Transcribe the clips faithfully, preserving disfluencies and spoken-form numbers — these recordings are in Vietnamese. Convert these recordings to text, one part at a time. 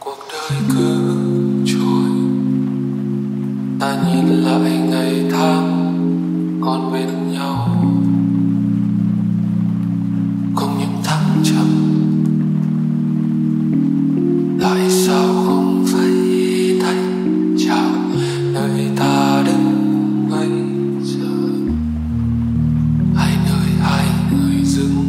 cuộc đời cứ trôi, ta nhìn lại ngày tháng còn bên nhau, cùng những thăng trầm. Tại sao không phải thấy chào nơi ta đứng bây giờ, hai nơi hai người dừng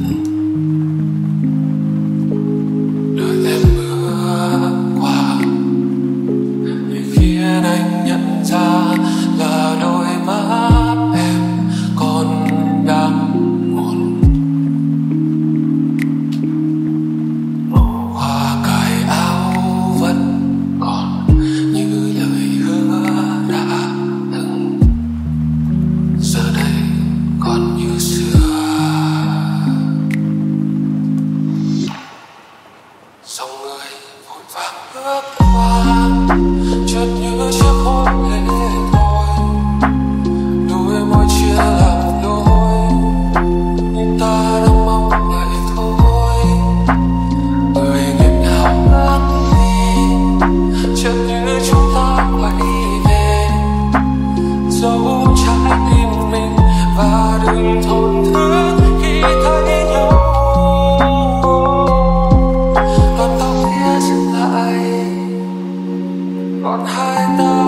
đời em bước qua, để khiến anh nhận ra là đôi mắt em còn đang buồn. Màu hoa cài áo vẫn còn như lời hứa đã từng, giờ đây còn như xưa. Dòng người vội vàng bước qua, chợt như chiếc hôn lệ thôi, đôi môi chia làm đôi, nhưng ta đang mong vậy thôi. Người nghẹn ngào lắng đi, chợt như chúng ta quay về, giấu trái tim mình và đừng tổn thương khi thấy nhau. Đoạn tóc kia dừng lại, còn hai ta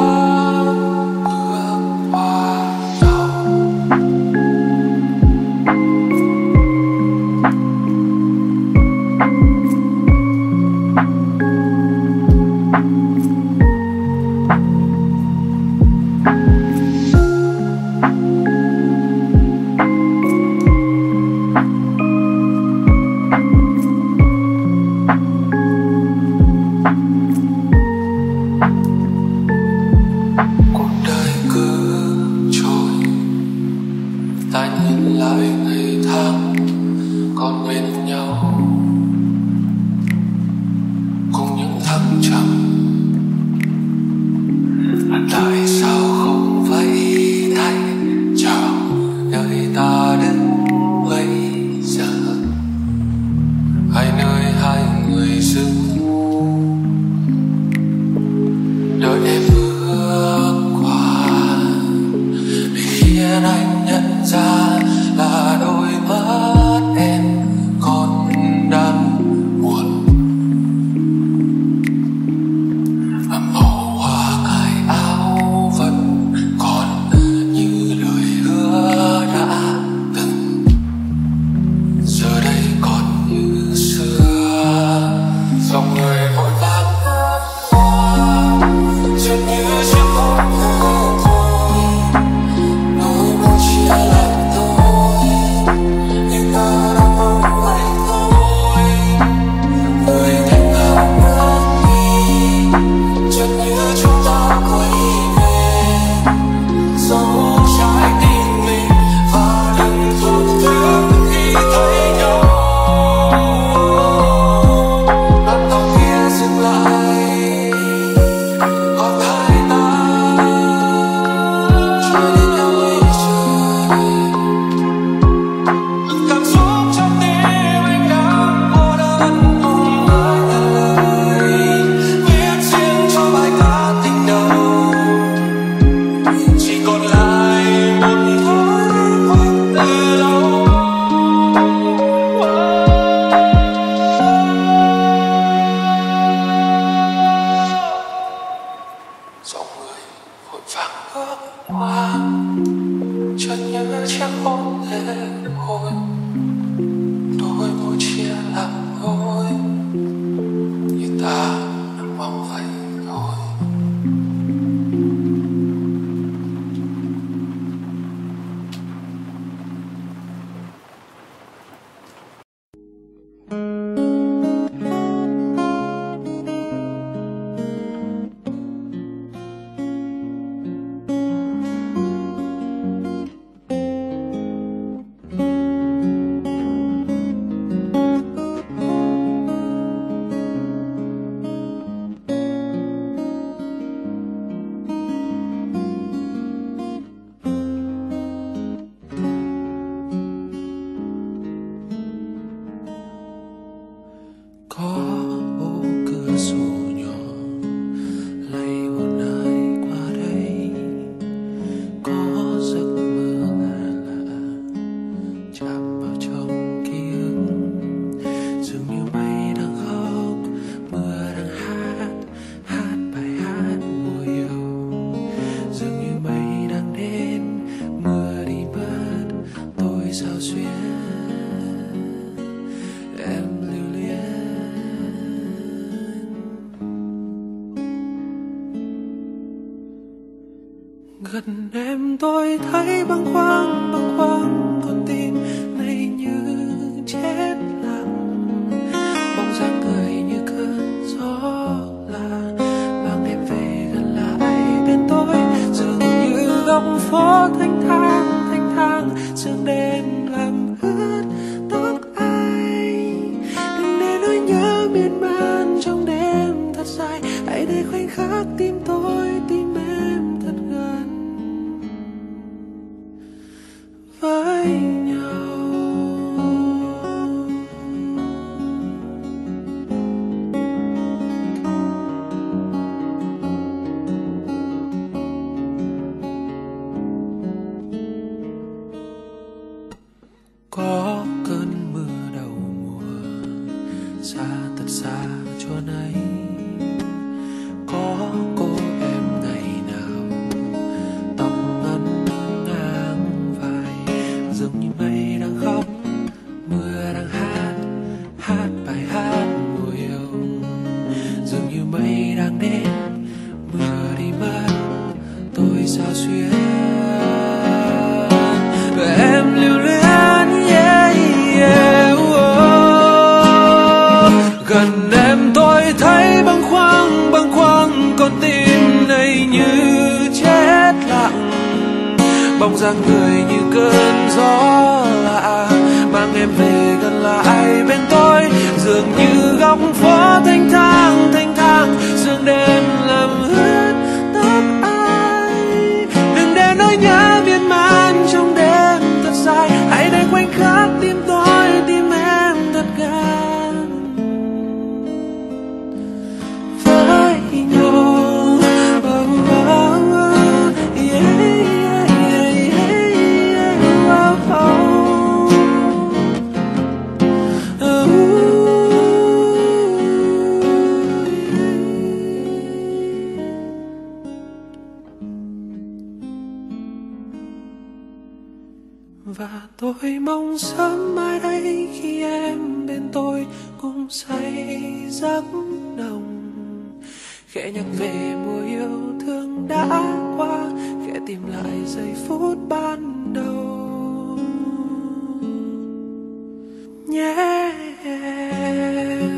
Gần em tôi thấy bâng khuâng bâng khuâng, con tim này như chết lặng. Bóng dáng người như cơn gió lạ mang em về gần lại bên tôi, dường như góc phố thanh thang thanh thang, sương đêm làm ướt tóc anh. Đừng để nỗi nhớ miên man trong đêm thật dài, hãy để khoảnh khắc tim tôi tim em thật gần với nhau. Có cơn mưa đầu mùa xa thật xa chốn ấy, có cô em ngày nào tóc ngắn ngang vai, dường như mây đang khóc mưa đang hát hát bài hát mùa yêu, dường như mây đang đến mưa đi mất tôi sao xuyên. Và em lưu luyến yeah, yeah, oh. Gần em tôi thấy bâng khuâng bâng khuâng, con tim này như chết lặng. Bóng dáng người như cơn gió lạ mang em về gần lại bên tôi, dường như góc phố thanh thang thanh thang, sương đêm làm ướt tóc ai. Đừng để nỗi nhớ miên man trong đêm thật dài, hãy để khoảnh khắc tim tôi tim em thật gần với nhau. Oh, oh, oh, yeah, yeah, yeah, yeah, oh, oh. Oh, và tôi mong sớm mai đây khi em bên tôi cùng say giấc nồng, khẽ nhắc về mùa yêu thương đã qua, khẽ tìm lại giây phút ban đầu nhé em.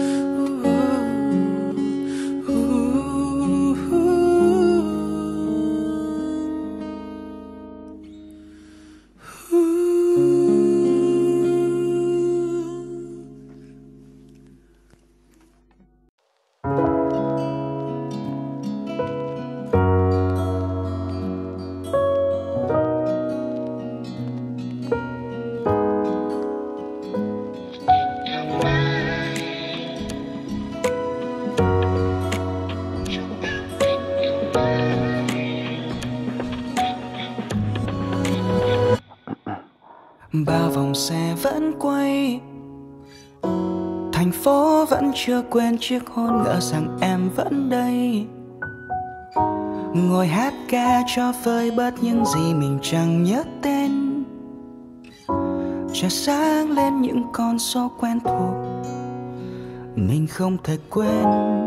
Bao vòng xe vẫn quay, thành phố vẫn chưa quên chiếc hôn, ngỡ rằng em vẫn đây, ngồi hát ca cho vơi bớt những gì mình chẳng nhớ tên. Trời sáng lên những con số quen thuộc mình không thể quên,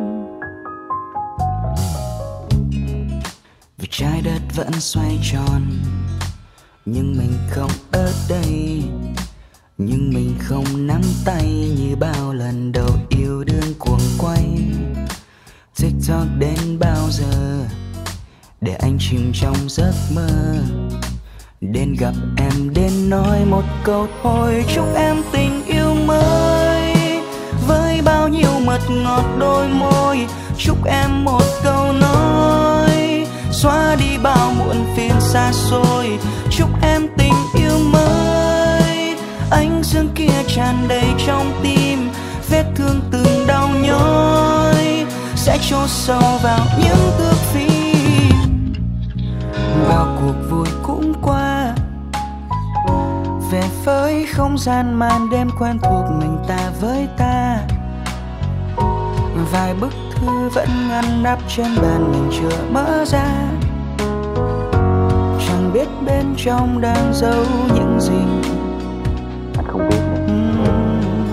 vì trái đất vẫn xoay tròn nhưng mình không ở đây, nhưng mình không nắm tay như bao lần đầu yêu đương cuồng quay. TikTok đến bao giờ để anh chìm trong giấc mơ, đến gặp em đến nói một câu thôi, chúc em tình yêu mới với bao nhiêu mật ngọt đôi môi, chúc em một câu nói xóa đi bao muộn phiền xa xôi, chúc em tình yêu mới. Ánh dương kia tràn đầy trong tim, vết thương từng đau nhói sẽ chôn sâu vào những thước phim. Bao cuộc vui cũng qua, về với không gian màn đêm quen thuộc mình ta với ta. Vài bức thư vẫn ngăn nắp trên bàn mình chưa mở ra, chẳng biết bên trong đang giấu những gì. Anh không biết uhm.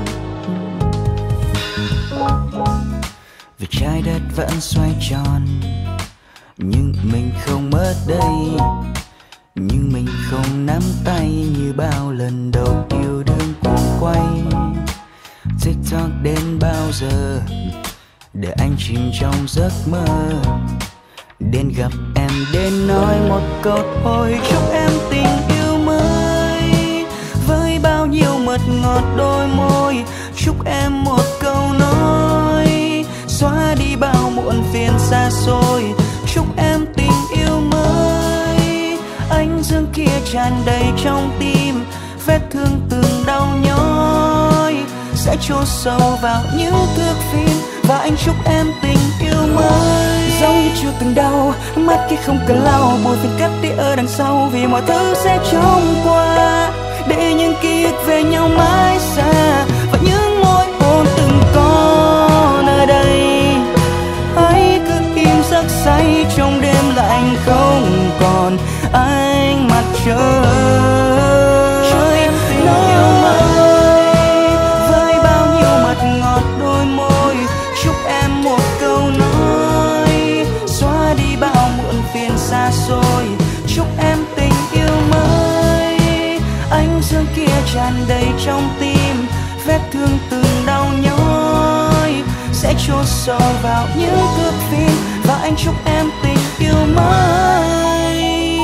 Vì trái đất vẫn xoay tròn nhưng mình không ở đây, nhưng mình không nắm tay như bao lần đầu yêu đương cuồng quay. TikTok đến bao giờ để anh chìm trong giấc mơ, đến gặp em đến nói một câu thôi chúc em tình yêu mới. Với bao nhiêu mật ngọt đôi môi, chúc em một câu nói xóa đi bao muộn phiền xa xôi. Chúc em tình yêu mới. Ánh dương kia tràn đầy trong tim, vết thương từng đau nhói sẽ chôn sâu vào những thước phim. Và anh chúc em tình yêu mới. Giống như chưa từng đau, mắt kia không cần lau, buồn phiền cất đi ở đằng sau, vì mọi thứ sẽ trôi qua, để những ký ức về nhau mãi xa. Và những môi hôn từng có nơi đây, hãy cứ im giấc say trong đêm lạnh không còn ánh mặt trời. Chúc em tình yêu mới. Với bao nhiêu mật ngọt đôi môi, chúc em một câu nói xóa đi bao muộn phiền xa xôi. Chúc em tình yêu mới. Ánh dương kia tràn đầy trong tim, vết thương từng đau nhói sẽ chôn sâu vào những thước phim. Và anh chúc em tình yêu mới.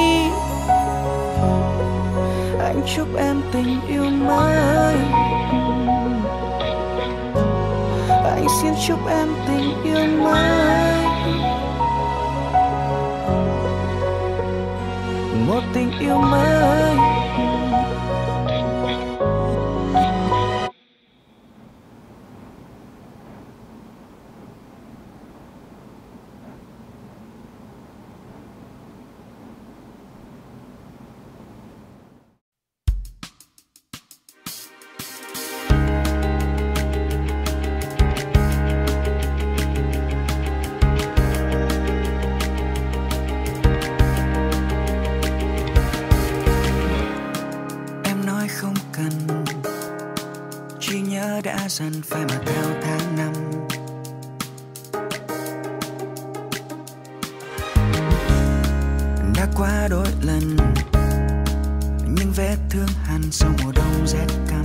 Anh chúc em tình yêu mới. Anh xin chúc em tình yêu mới. Một tình yêu mới. Dần phải mà theo tháng năm, đã qua đôi lần nhưng vết thương hằn sau mùa đông rét căm.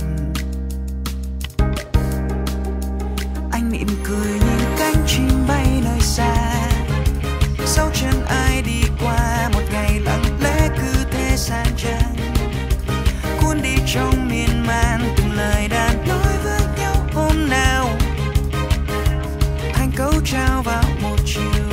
Anh mỉm cười nhìn cánh chim bay nơi xa, sau chân ai đi qua một ngày lặng lẽ cứ thế sang trang, cuốn đi trong miên man từng lời đàn nói với hôm nào thành câu trao vào một chiều.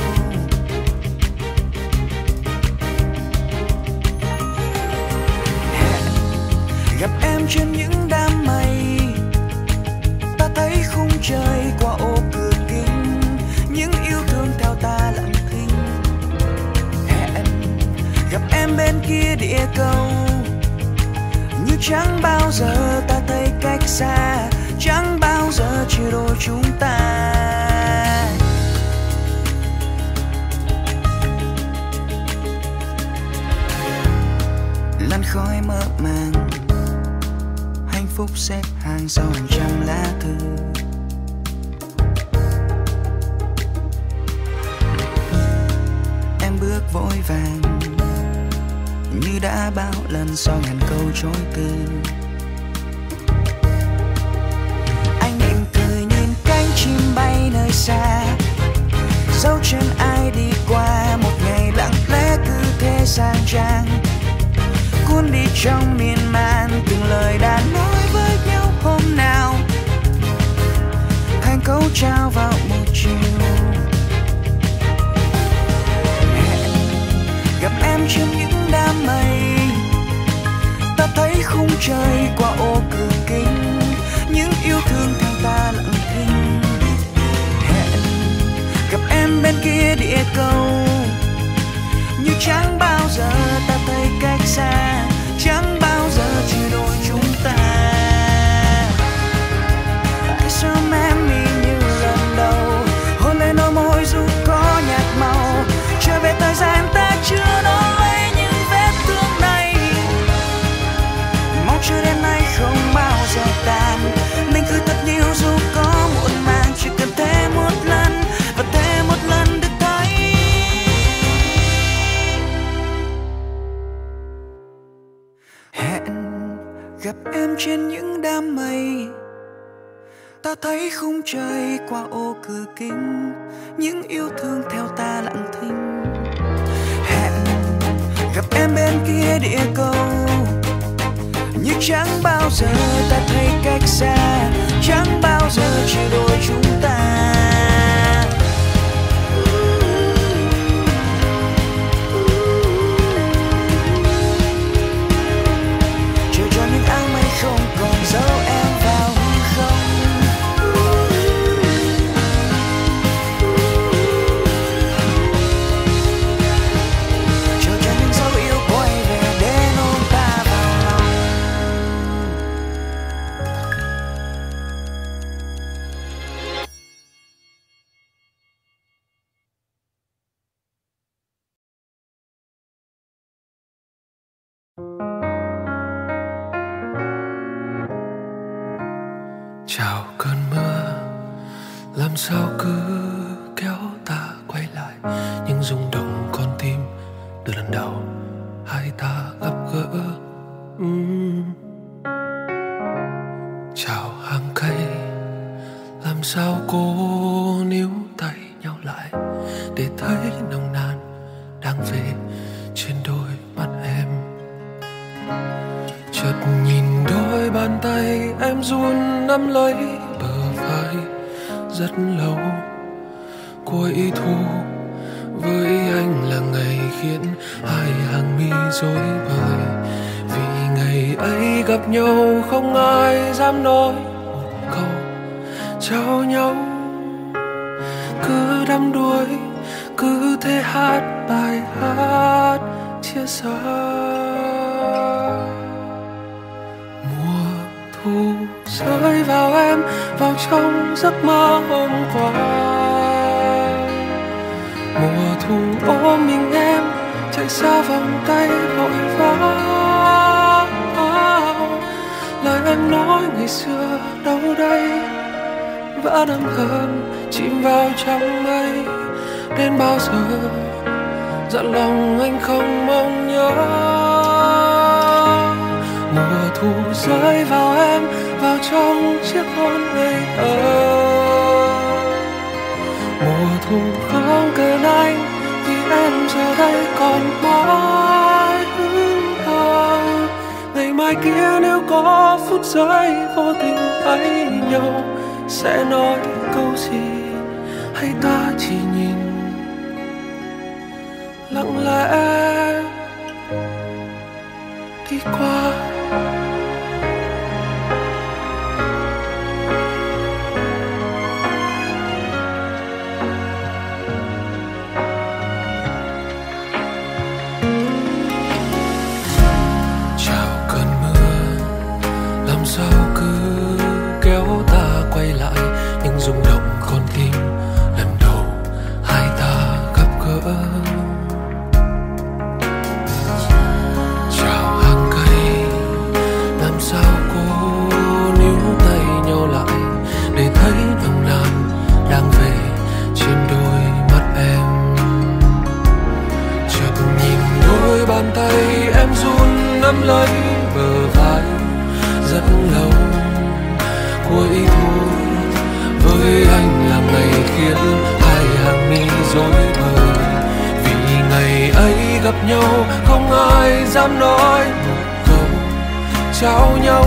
Hẹn gặp em trên những đám mây, ta thấy khung trời qua ô cửa kính, những yêu thương theo ta lặng thinh. Hẹn gặp em bên kia địa cầu, như chẳng bao giờ ta thấy cách xa, chẳng bao giờ chia đôi chúng ta. Làn khói mơ màng, hạnh phúc xếp hàng sau hàng trăm lá thư. Em bước vội vàng như đã bao lần sau ngàn câu chối từ. Bay nơi xa, dấu chân ai đi qua một ngày lặng lẽ cứ thế sang trang, cuốn đi trong miên man từng lời đã nói với nhau hôm nào thành câu trao vào một chiều. Hẹn gặp em trên những đám mây, ta thấy khung trời qua ô cửa kính, những yêu thương theo ta lặng thinh. Gặp em bên kia địa cầu, như chẳng bao giờ ta thấy cách xa, chẳng bao giờ chia đôi chúng ta. Hãy sớm em đi như lần đầu, hôn lên đôi môi dù có nhạt màu, trở về thời gian ta chưa nói lấy những vết thương này. Mong cho đêm nay không bao giờ tan, mình cứ thật nhiều dù có muộn màng, chỉ cần thêm một lần và thêm một lần được thấy. trên những đám mây. Ta thấy khung trời qua ô cửa kính, những yêu thương theo ta lặng thinh. Hẹn gặp em bên kia địa cầu, nhưng chẳng bao giờ ta thấy cách xa, chẳng bao giờ chia đôi chúng ta. Chờ cho những áng mây không còn dấu em vào hư không. Chờ cho những dấu yêu quay về để ôm ta vào lòng. Chào cơn mưa, làm sao cứ kéo ta quay lại những rung động con tim từ lần đầu hai ta gặp gỡ. uhm. Chào hàng cây, làm sao cô níu tay nhau lại để thấy nồng nàn đang về trên đôi mắt em. Chợt nhìn đôi bàn tay em run nắm lấy bờ vai rất lâu. Cuối thu với anh là ngày khiến hai hàng mi rối bời, vì ngày ấy gặp nhau không ai dám nói một câu chào nhau. Cứ đắm đuối, cứ thế hát bài hát chia xa. Thu rơi vào em, vào trong giấc mơ hôm qua. Mùa thu ôm mình em, chạy xa vòng tay vội vã. Lời em nói ngày xưa đâu đây, vẫn âm thầm chìm vào trong mây. Đến bao giờ dặn lòng anh không mong nhớ. Mùa thu rơi vào em, vào trong chiếc hôn ngây thơ. Mùa thu không cần anh, vì em giờ đây còn mãi hững hờ. Ngày mai kia nếu có phút giây vô tình thấy nhau, sẽ nói câu gì hay ta chỉ nhìn lặng lẽ đi qua. Sao cứ kéo ta quay lại những rung động con tim lần đầu hai ta gặp gỡ. Chào hàng cây, làm sao cô níu tay nhau lại để thấy nồng nàn đang về trên đôi mắt em. Chợt nhìn đôi bàn tay em run nắm lấy bờ vai rất lâu. Cuối thu với anh là ngày khiến hai hàng mi rối bời, vì ngày ấy gặp nhau không ai dám nói một câu chào nhau.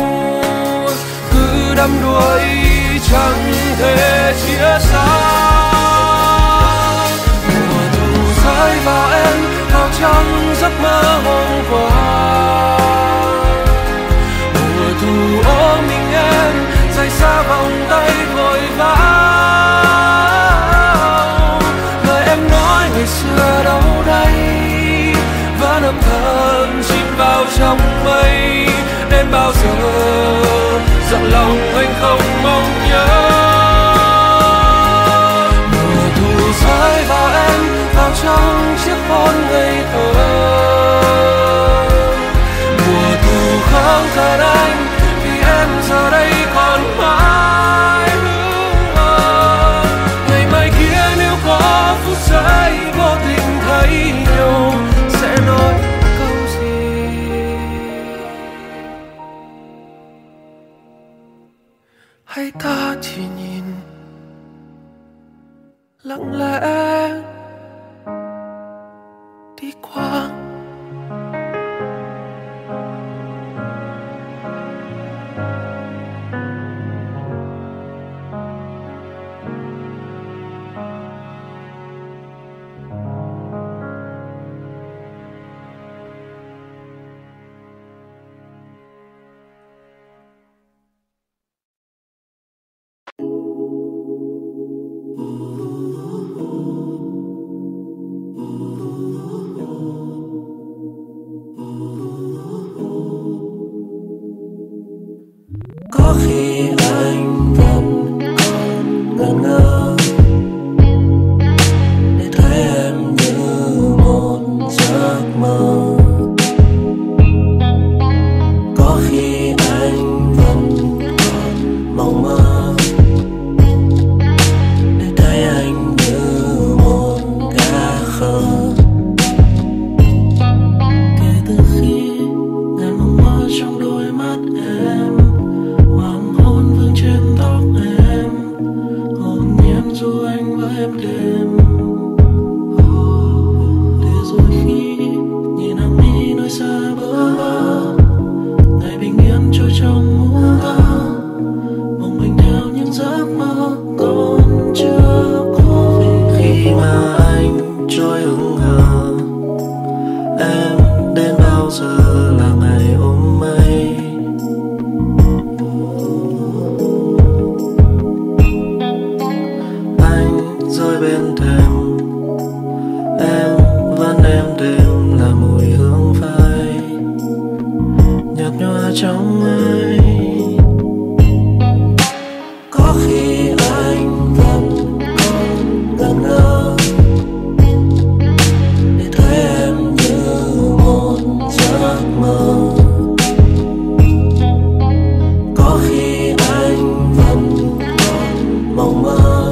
Cứ đắm đuối chẳng thể chia xa. Mùa thu rơi vào em, vào trong giấc mơ hôm qua. Thu ôm mình em, rời xa vòng tay vội vã. Lời em nói ngày xưa đâu đây, vẫn âm thầm chìm vào trong mây. Đến bao giờ dặn lòng anh không mong nhớ. Mùa thu rơi vào em, vào trong chiếc hôn ngây thơ. Mùa thu không cần anh, em giờ đây còn mãi hững hờ. Ngày mai kia nếu có phút giây vô tình thấy nhau, sẽ nói câu gì lặng lẽ đi qua. Có khi anh vẫn còn ngẩn ngơ để thấy em như một giấc mơ. Có khi anh vẫn còn mộng mơ để thấy anh như một cá khờ. Kể từ khi ngàn mộng mơ trong đôi mắt em, hoàng hôn vương trên tóc em, hồn nhiên du anh với em đêm. Để rồi khi nhìn hàng mi nơi xa bờ bờ, ngày bình yên trôi trong ngủ thơ, mong mình theo những giấc mơ còn chưa có về. Khi mà anh trôi hững hờ, em đến bao giờ là ngày ôm mây. Rơi bên thềm, em vẫn êm đềm là mùi hương phai nhạt nhòa trong mây. Có khi anh vẫn còn ngẩn ngơ để thấy em như một giấc mơ. Có khi anh vẫn còn mộng mơ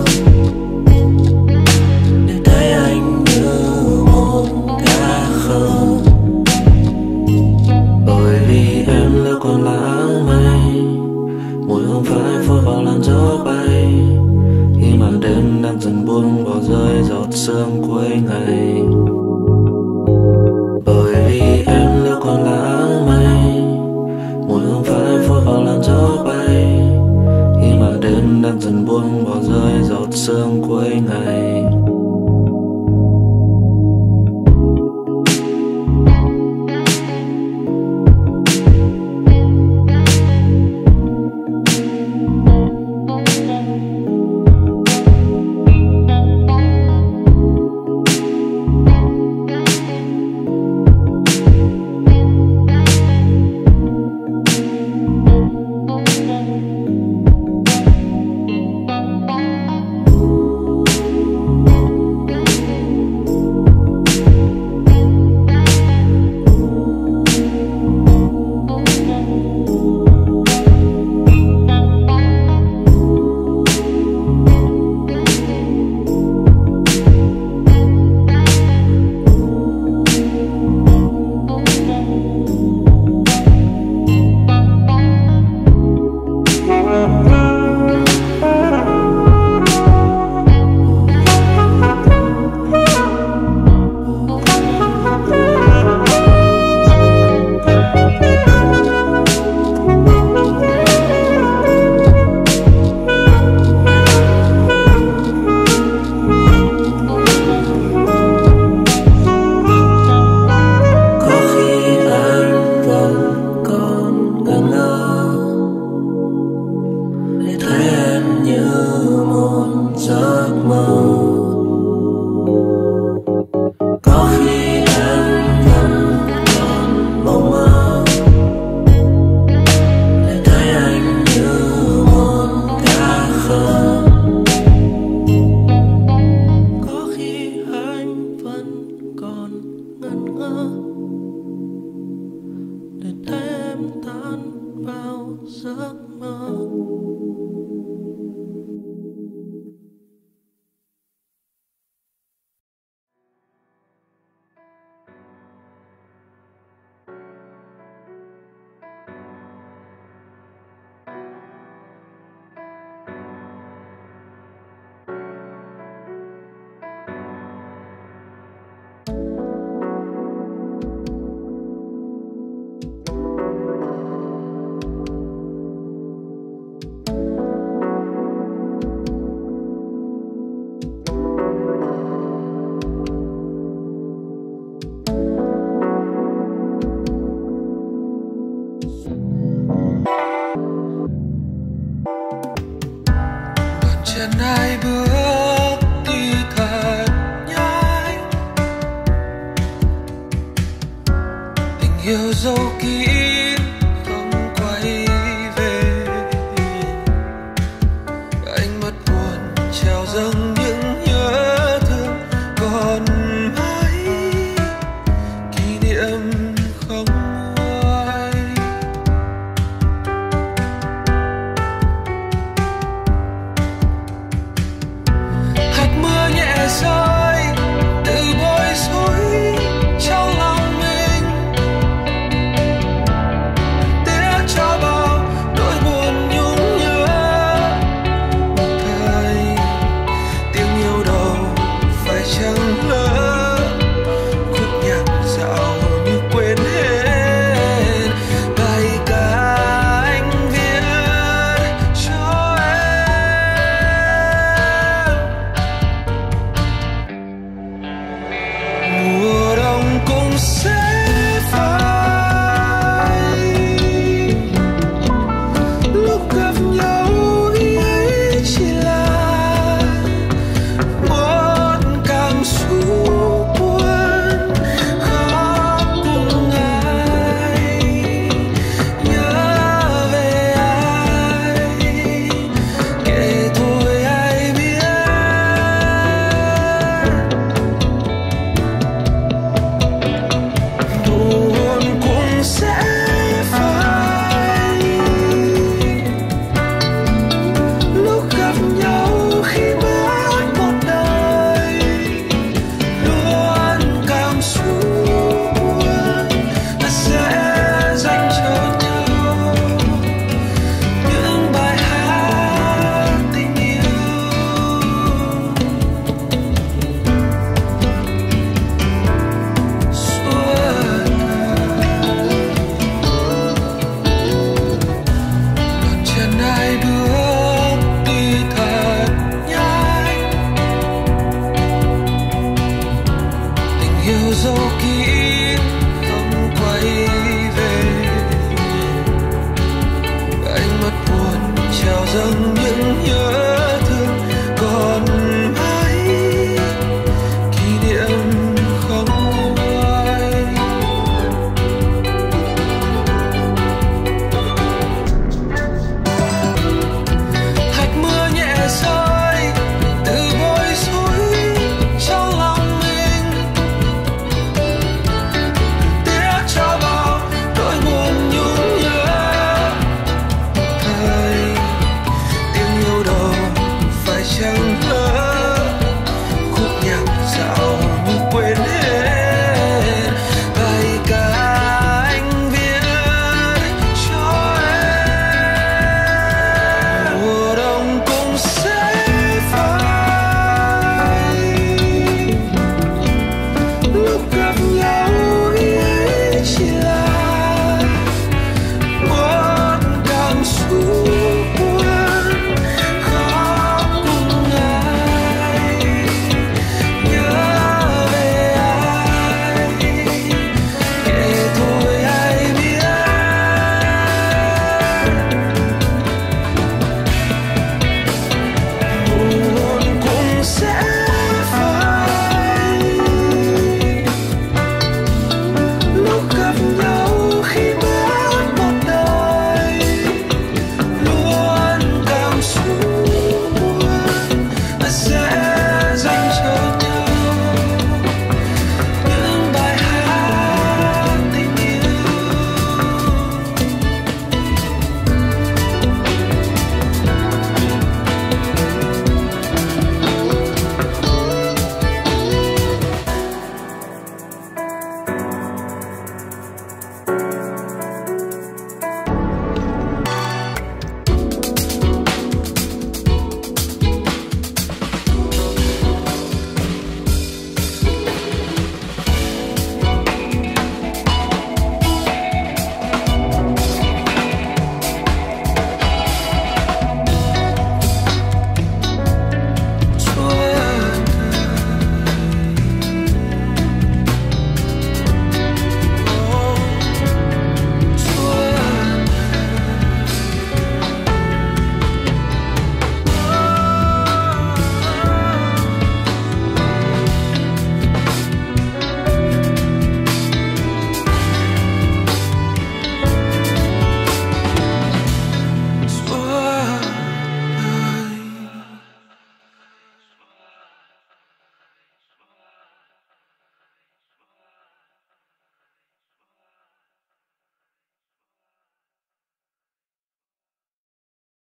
còn là áng mây, mùi hương phai phôi vào làn gió bay. Khi màn đêm đang dần buông bỏ rơi giọt sương cuối ngày. Bởi vì em nếu còn là áng mây, mùi hương phai phôi vào làn gió bay. Khi màn đêm đang dần buông bỏ rơi giọt sương cuối ngày. giấc mơ. dấu kín không quay về. Ánh mắt buồn trào dâng những nhớ thương còn mãi, kỷ niệm không nguôi. Hạt mưa nhẹ rơi tự bối rối trong lòng mình, tiếc cho bao nỗi buồn nhung nhớ. Một thời tiếng yêu đầu phải chăng lỡ, khúc nhạc dạo như quên hết bài ca anh viết cho em. Mùa đông cũng sẽ phai, lúc gặp nhau ý ấy chỉ là một cảm xúc buồn, khóc cùng ai, nhớ về ai, kể thôi ai biết. Buồn cũng sẽ phai, lúc gặp nhau khi mất một đời, luôn cảm xúc buồn ta sẽ dành cho nhau những bài hát tình yêu. Suốt bàn chân ai bước đi thật nhanh, tình yêu dấu kín không quay về. Ánh mắt buồn trào dâng những nhớ thương còn mãi, kỷ niệm không nguôi. Hạt mưa nhẹ rơi tự bối rối trong lòng mình,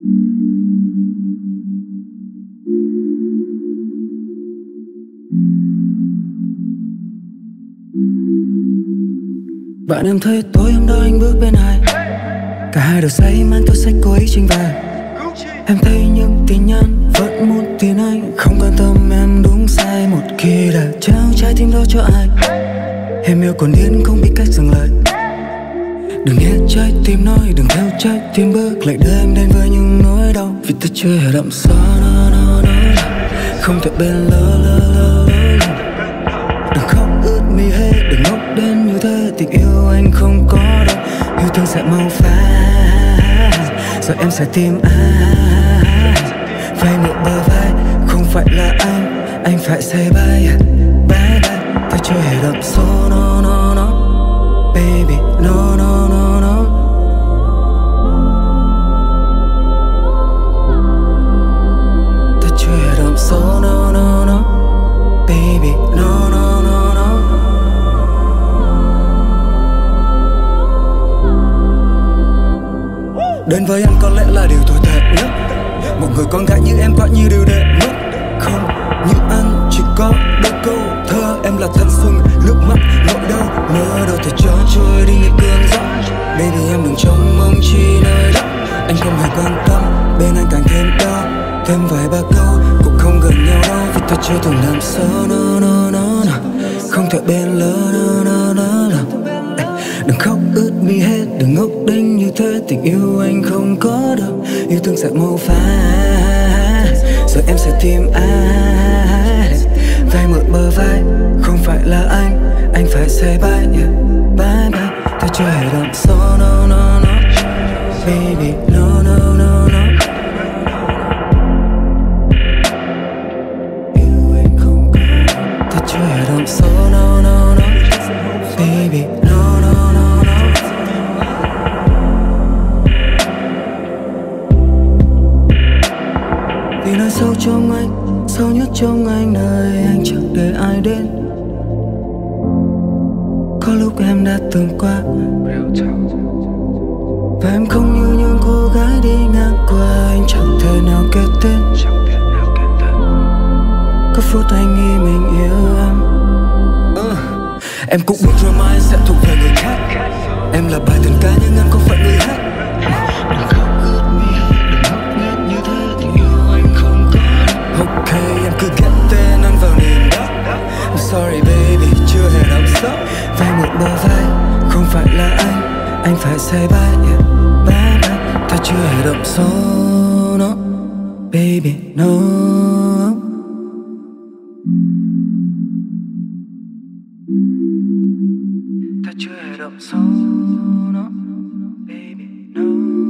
Bạn em thấy tối hôm đó anh bước bên ai, cả hai đều say mang theo sách cô ấy trình về. Em thấy những tin nhắn vẫn muốn tin anh, không quan tâm em đúng sai. Một khi đã trao trái tim đó cho ai, em yêu còn điên không biết cách dừng lại. Đừng nghe trái tim nói, đừng theo trái tim bước, lại đưa em đến với những nỗi đau. Vì ta chưa hề đậm sâu nó nó nó không thể bên lỡ lỡ lỡ. Đừng khóc ướt mi hết, đừng ngốc đến như thế. Tình yêu anh không có đâu, yêu thương sẽ mau phai. Rồi em sẽ tìm ai vay mượn bờ vai, không phải là anh, anh phải say bye bye bye. Ta chưa hề đậm sâu no no no baby no no no no. Ta chưa hề đậm sâu no no no baby no no no no. Đến với anh có lẽ là điều tồi tệ nhất, một người con gái như em quả như điều đệ mất. Không như anh chỉ có đôi câu thơ, em là thanh xuân nước mắt nỗi đau, mơ đâu thể cho trôi đi như cơn gió. Baby em đừng trông mong chi nơi đó, anh không hề quan tâm, bên anh càng thêm đau. Thêm vài ba câu cũng không gần nhau đâu, vì ta chưa từng làm sâu no no no no, không thể bên lỡ no no no no. Đừng khóc ướt mi hết, đừng ngốc đinh như thế. Tình yêu anh không có đâu, yêu thương sẽ mau phai. Rồi em sẽ tìm ai vay mượn bờ vai, không phải là anh, anh phải say bye yeah, bye bye. Ta chưa hề đậm sâu no no no baby no no no no. Yêu anh không có, ta chưa hề đậm sâu no no no baby no no no no. Vì nơi sâu trong anh, sâu nhất trong anh, nơi anh chẳng để ai đến. Có lúc em đã từng qua, và em không như những cô gái đi ngang qua. Anh chẳng thể nào kể tên, có phút anh nghĩ mình yêu em. uh. Em cũng biết rồi mai sẽ thuộc về người khác, em là bài tình ca nhưng anh không phải người hát. Đừng khóc ướt mi, đừng ngốc nghếch như thế. Tình yêu anh không có. Ok em cứ ghét tên anh vào niềm đó. I'm sorry baby, chưa hề đau sốc. Vai mượn bờ vai, không phải là anh, anh phải say bye yeah, bye bye. Ta chưa hề đậm sâu no baby no. Ta chưa hề đậm sâu no baby no.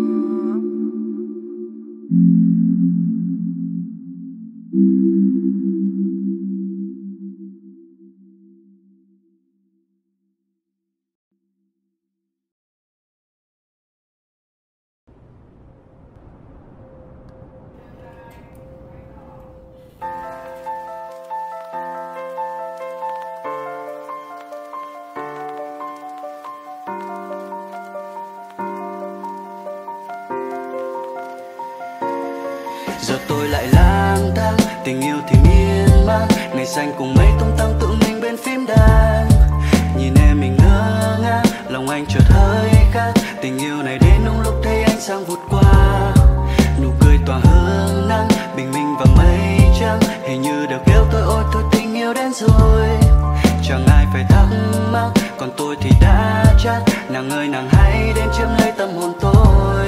Giờ tôi lại lang thang, tình yêu thì miên man, ngày xanh cùng mấy tung tăng tự mình bên phím đàn. Nhìn em mình ngơ ngác, lòng anh chợt hơi khác. Tình yêu này đến đúng lúc thấy ánh sáng vụt qua, nụ cười tỏa hương nắng, bình minh và mây trắng, hình như đều kêu tôi ôi thôi tình yêu đến rồi. Chẳng ai phải thắc mắc, còn tôi thì đã chắc, nàng ơi nàng hãy đến chiếm lấy tâm hồn tôi.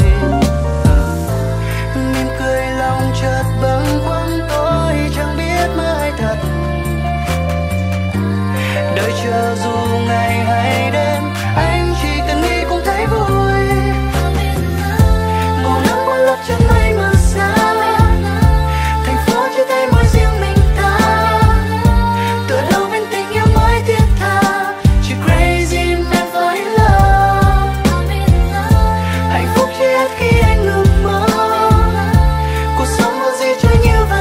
Mỉm cười lòng chợt bâng khuâng, tôi chẳng biết mơ hay thật. Đợi chờ dù ngày hay đêm, anh chỉ cần nghĩ cũng thấy vui. Màu nắng qua lớp chân mây mờ xa, thành phố chia tay mỗi riêng mình ta. Tựa đâu bên tình yêu mới thiết tha, chỉ crazy never in love. Hạnh phúc chỉ hết khi anh ngừng mơ, cuộc sống có gì trôi như vậy.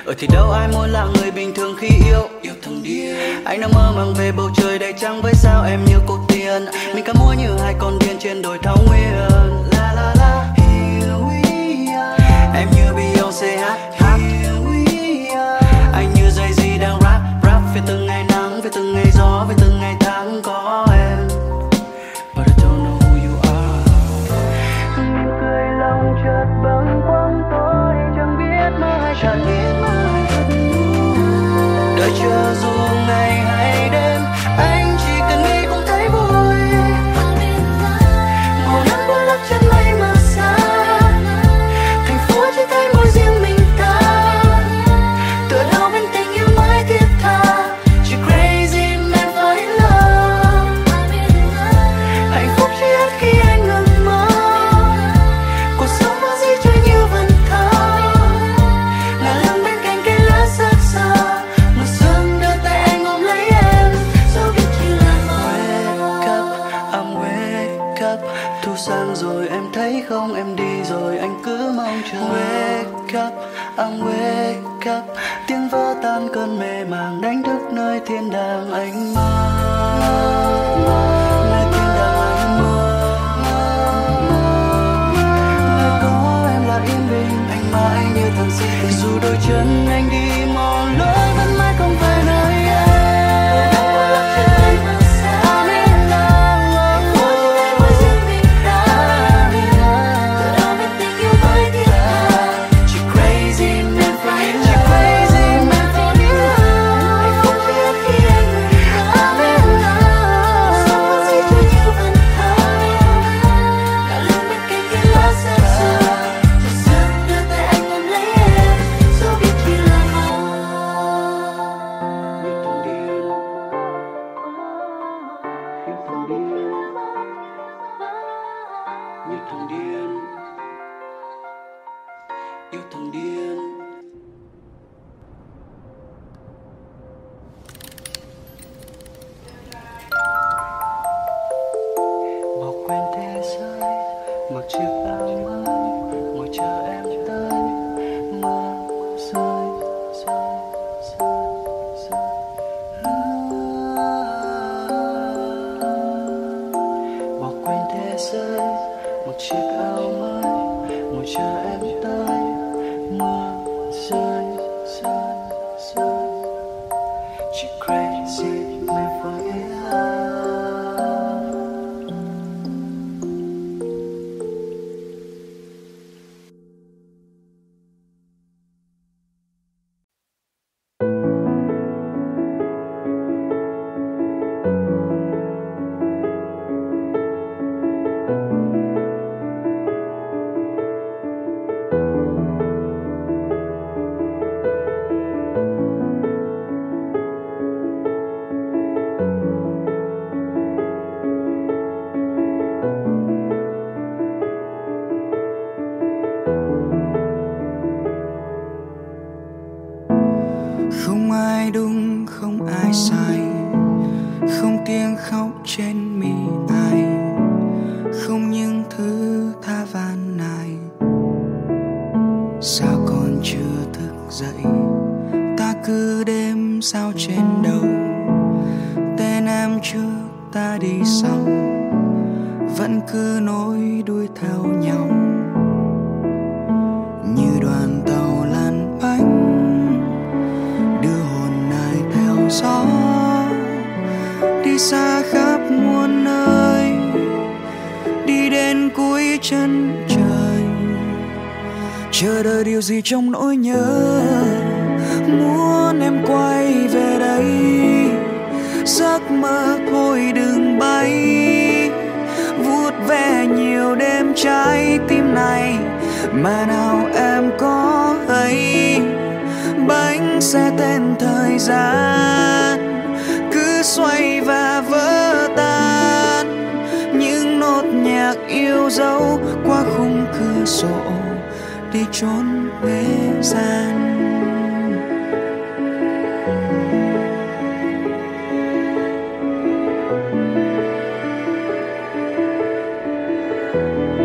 Ở thì đâu ai muốn là người bình thường khi yêu. Yêu thằng điên. Anh đang mơ màng về bầu trời đầy trăng với sao em như cô tiên. Mình cả múa như hai con điên trên đồi thảo nguyên. La la la. Here we are. Em như Beyoncé hát hát. Here we are. Anh như Jay-Z đang rap rap về từng ngày nắng, về từng ngày gió, về từng ngày tháng có em. But I don't know who you are. Mỉm cười lòng chợt bâng khuâng tôi chẳng biết mơ hay chợt biết mơ hay thật ngu. Đợi chờ dù ngày hay đêm, anh chỉ cần nghĩ cũng thấy vui. Màu nắng cuốn lấp chân mây mờ xa, thành phố chỉ thấy mỗi riêng mình ta. Tựa đâu bên tình yêu mới thiết tha, chỉ crazy man fall in love. Hạnh phúc chỉ hết khi anh ngừng mơ, cuộc sống có gì chơi như vần thơ. Ngả lưng bên cạnh cây lá sắc sơ, mùa xuân đưa tay anh ôm lấy em, dẫu biết chỉ là mơ. Wake up, I'm wake up. Thu sang rồi em thấy không, em đi rồi anh cứ mong chờ. Wake up, I'm wake up. Tiếng vỡ tan cơn mê màng đánh thức nơi thiên đàng anh mơ. Nơi thiên đàng anh mơ. Nơi có em là yên bình, anh mãi như thằng si tình. Dù đôi chân anh đi mòn lối vẫn mãi không phải nơi em. I'm in love. Chỉ crazy man fall in love. Chỉ crazy man fall in love. Hạnh phúc chỉ hết khi anh ngừng mơ. I'm in love. Sống có gì chơi như vần thơ. Ngả lưng bên cạnh cây lá sắc sơ, mùa xuân đưa tay anh ôm lấy em, dẫu biết chỉ là mơ. Như thằng điên. Như thằng điên. Như thằng điên. Yêu thằng điên. Bỏ quên thế giới, một chiếc áo mới, ngồi chờ em tới. Mưa rơi, rơi, rơi, rơi. Bỏ quên thế giới, một chiếc áo mới, ngồi chờ em tới. Mưa rơi, rơi, rơi. Chỉ crazy man fall in love. Không ai đúng, không ai sai, không tiếng khóc trên mi ai, không những thứ tha van nài. Sao còn chưa thức dậy, ta cứ đêm sao trên đầu. Tên em trước ta đi sau, vẫn cứ nối đuôi theo nhau. Như đoàn tàu lăn bánh, đưa hồn này theo gió, đi xa khắp muôn nơi, đi đến cuối chân trời. Chờ đợi điều gì trong nỗi nhớ, muốn em quay về đây. Giấc mơ thôi đừng bay, vuốt ve nhiều đêm trái tim này, mà nào em có hay. Bánh xe tên thời gian cứ xoay và vỡ tan, những nốt nhạc yêu dấu qua khung cửa sổ đi trốn thế gian.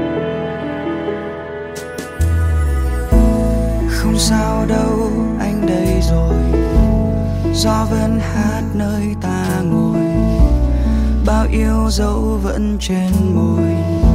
Không sao đâu anh để gió vẫn hát nơi ta ngồi, bao yêu dấu vẫn trên môi,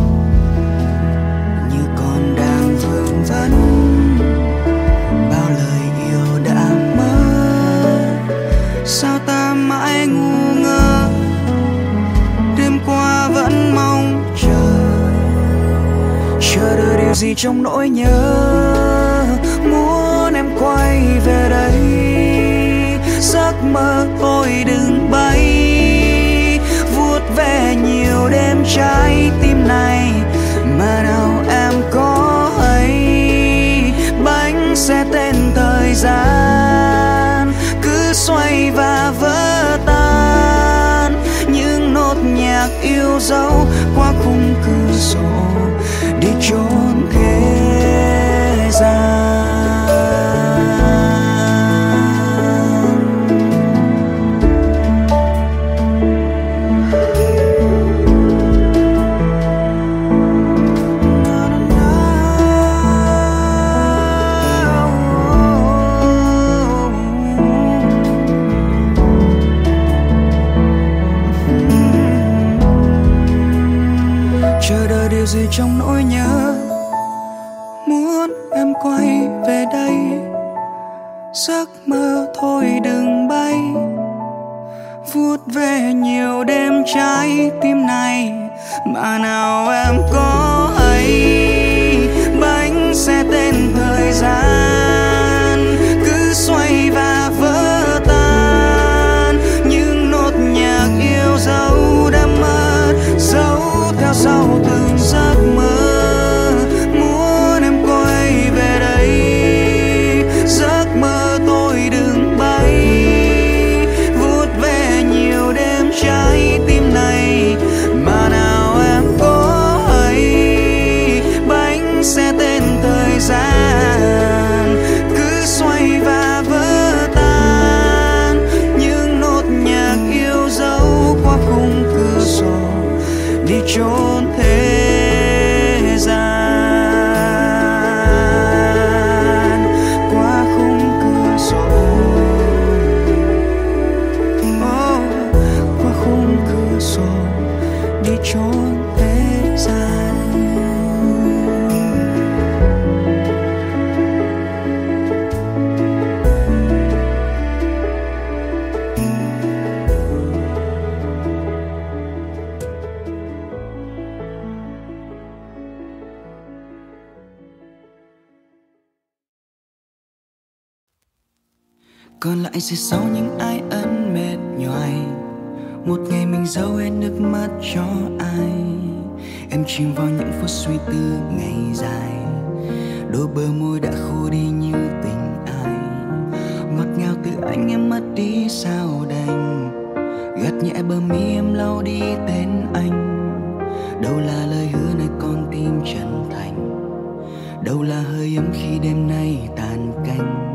như còn đang vương vấn bao lời yêu đã mất. Sao ta mãi ngu ngơ, đêm qua vẫn mong chờ, chờ đợi điều gì trong nỗi nhớ, muốn em quay về đây. Giấc mơ thôi đừng bay, vuốt ve nhiều đêm trái tim này mà nào em có hay. Bánh xe tên thời gian cứ xoay và vỡ tan, những nốt nhạc yêu dấu qua khung cửa sổ đi trốn thế gian. Điều gì trong nỗi nhớ, muốn em quay về đây. Giấc mơ thôi đừng bay, vuốt về nhiều đêm trái tim này mà nào em có hay. Bánh xe tên thời gian cứ xoay và vỡ tan, những nốt nhạc yêu dấu đã mất, dấu theo sau từng giấc mơ. Muốn em quay về đây, giấc mơ tôi đừng bay, vuốt về nhiều đêm trái tim này mà nào em có hay. Bánh xe tên thời gian cứ xoay và vỡ tan, những nốt nhạc yêu dấu qua khung cửa sổ đi trốn thế gian, qua khung cửa sổ, oh, qua khung cửa sổ đi trốn thế gian. Còn lại sẽ sau những ai ân mệt nhoài, một ngày mình giấu hết nước mắt cho ai. Em chìm vào những phút suy tư ngày dài, đôi bờ môi đã khô đi như tình ai. Ngọt ngào từ anh em mất đi sao đành, gạt nhẹ bờ mi em lau đi tên anh. Đâu là lời hứa nơi con tim chân thành, đâu là hơi ấm khi đêm nay tàn canh.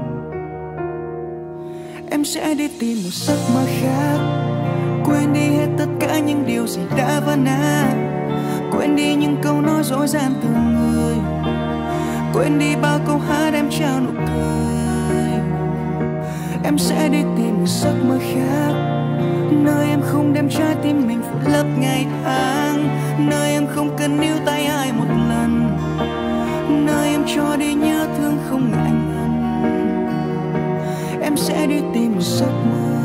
Em sẽ đi tìm một giấc mơ khác, quên đi hết tất cả những điều gì đã vỡ nát, quên đi những câu nói dối gian từ người, quên đi bao câu hát em trao nụ cười. Em sẽ đi tìm một giấc mơ khác, nơi em không đem trái tim mình phủ lấp ngày tháng, nơi em không cần níu tay ai một lần, nơi em cho đi nhớ thương không ngại ngần. Em sẽ đi tìm một giấc mơ,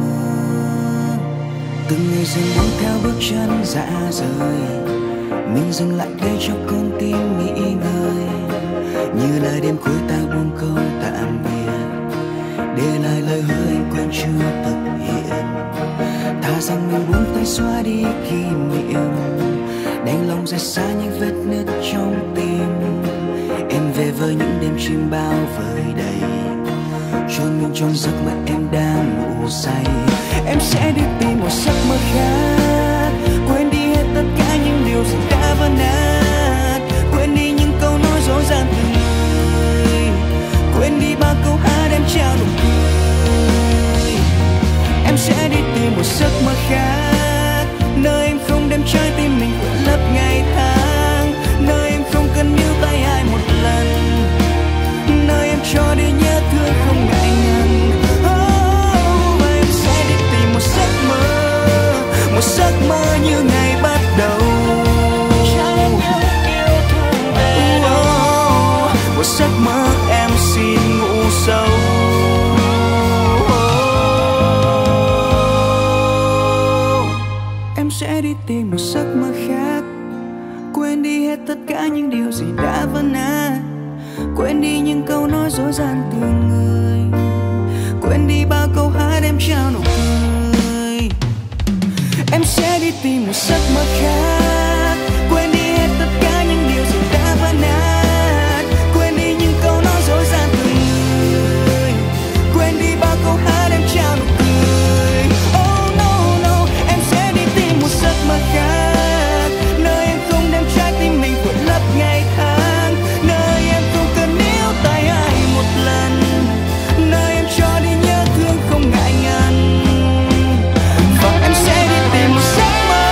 từng ngày dần buông theo bước chân dạ rời, mình dừng lại đây cho con tim nghỉ ngơi. Như là đêm cuối ta buông câu tạm biệt, để lại lời hứa anh quên chưa thực hiện. Thà rằng mình buông tay xóa đi kỷ niệm, đành lòng rời xa những vết nứt trong tim. Em về với những đêm chim bao vời đầy, chôn mình trong giấc mơ em đang ngủ say. Em sẽ đi tìm một giấc mơ khác, quên đi hết tất cả những điều gì đã vỡ nát, quên đi những câu nói dối gian từ người, quên đi bao câu hát em trao nụ cười. Em sẽ đi tìm một giấc mơ khác, nơi em không đem trái tim mình phủ lấp ngày tháng, nơi em không cần níu tay ai một lần, nơi em cho đi nhớ thương không ngại ngần. Oh, giấc mơ em xin ngủ sâu. Em sẽ đi tìm một giấc mơ khác, quên đi hết tất cả những điều gì đã vỡ nát, quên đi những câu nói dối gian từ người, quên đi bao câu hát em trao nụ cười. Em sẽ đi tìm một giấc mơ khác, quên đi hết tất cả những điều gì đã vỡ nát, quên đi những câu nói dối gian từ người, quên đi bao câu hát em trao nụ cười. Oh no no, em sẽ đi tìm một giấc mơ khác, nơi em không đem trái tim mình vội lấp ngày tháng, nơi em không cần níu tay ai một lần, nơi em cho đi nhớ thương không ngại ngần. Và em sẽ đi tìm một giấc mơ.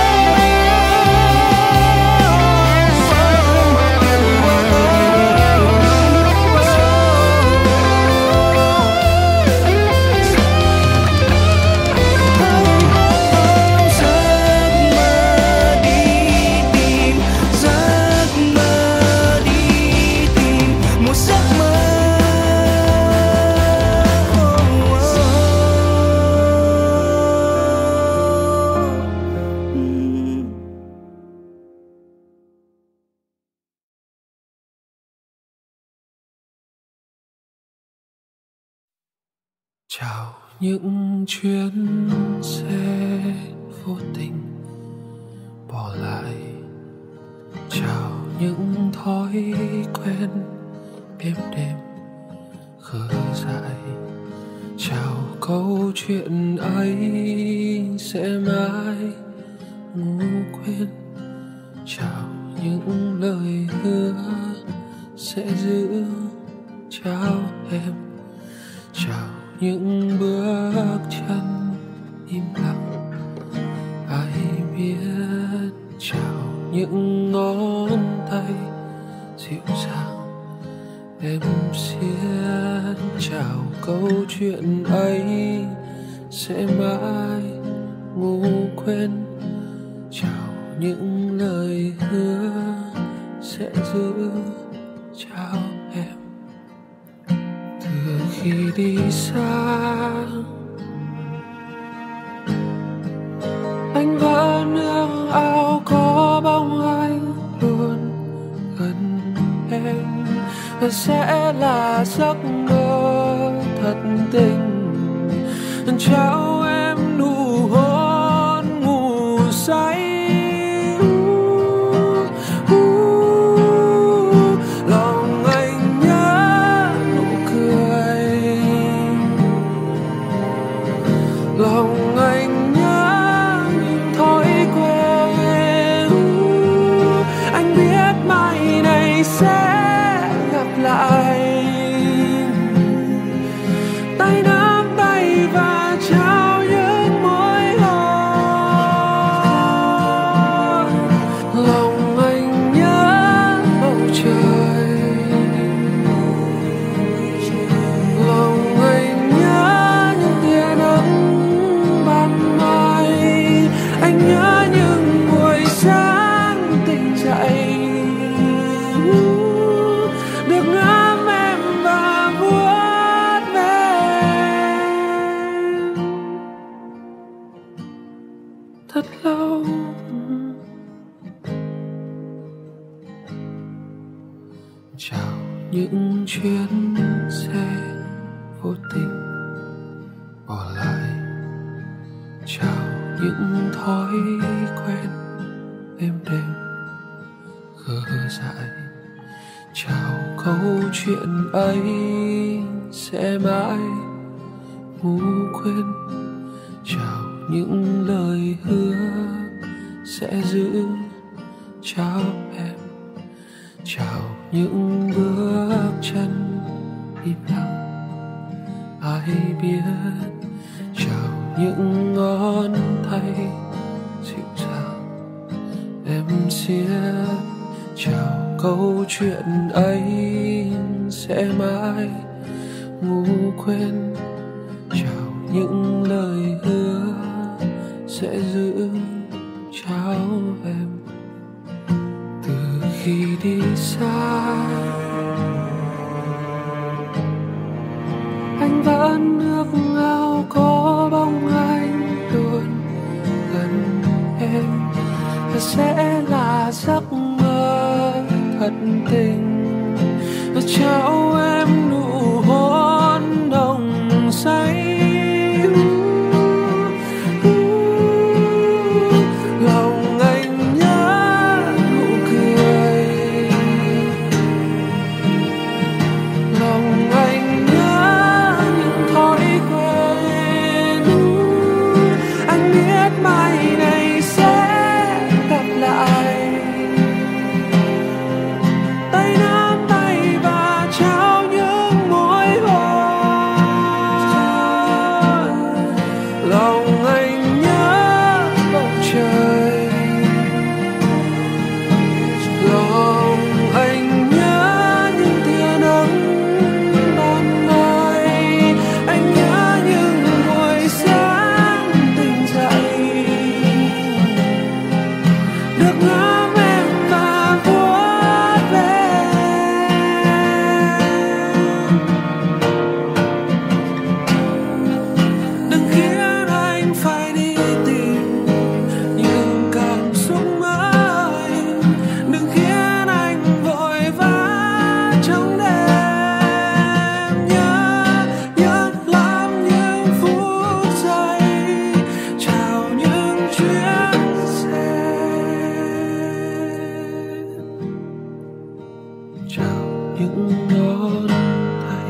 Chào những chuyến xe vô tình bỏ lại, chào những thói quen êm đềm khờ dại, chào câu chuyện ấy sẽ mãi ngủ quên, chào những lời hứa sẽ giữ, chào em, chào những bước chân im lặng ai biết, chào những ngón tay dịu dàng em xiết, chào câu chuyện ấy sẽ mãi ngủ quên, chào những lời hứa sẽ giữ, chào em. Từ khi đi xa anh vẫn ước ao có bóng anh luôn gần em, và sẽ là giấc mơ thật tình trao em nụ hôn ngủ say. Lòng anh nhớ những thói quen, anh biết mai này sẽ gặp lại, tay nắm tay và trao những môi hôn. Lòng anh nhớ bầu trời, lòng anh nhớ những tia nắng, anh nhớ những buổi sáng tỉnh dậy được ngắm em và vuốt ve thật lâu. Chào những chuyến xe vô tình bỏ lại, chào những thói quen êm đềm khờ dại, chào câu chuyện ấy sẽ mãi ngủ quên, chào những lời hứa sẽ giữ, chào em, chào những bước chân im lặng ai biết, chào những ngón tay dịu dàng em siết, chào câu chuyện ấy sẽ mãi ngủ quên, chào những lời hứa sẽ giữ, chào em. Từ khi đi xa nhưng vẫn ước ao có bóng anh luôn gần em. Và sẽ là giấc mơ thật tình và trao em nụ hôn nồng say. Lòng anh nhớ nụ cười, lòng anh nhớ những thói quen. Anh biết mai này sẽ gặp lại, tay nắm tay và trao những môi hôn. Lòng anh nhớ bầu trời, lòng anh nhớ những tia nắng ban mai. Anh nhớ những buổi sáng tỉnh dậy, được ngắm em và vuốt ve. Đừng khiến anh phải đi tìm những cảm xúc mới, đừng khiến anh vội vã trong đêm. Nhớ, nhớ lắm những phút giây, chào những chuyến xe, chào những ngón tay,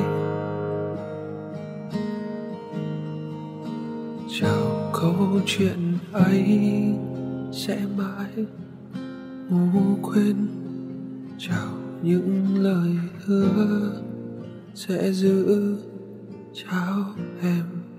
chào câu chuyện ấy sẽ mãi ngủ quên, chào những lời hứa sẽ giữ, chào em.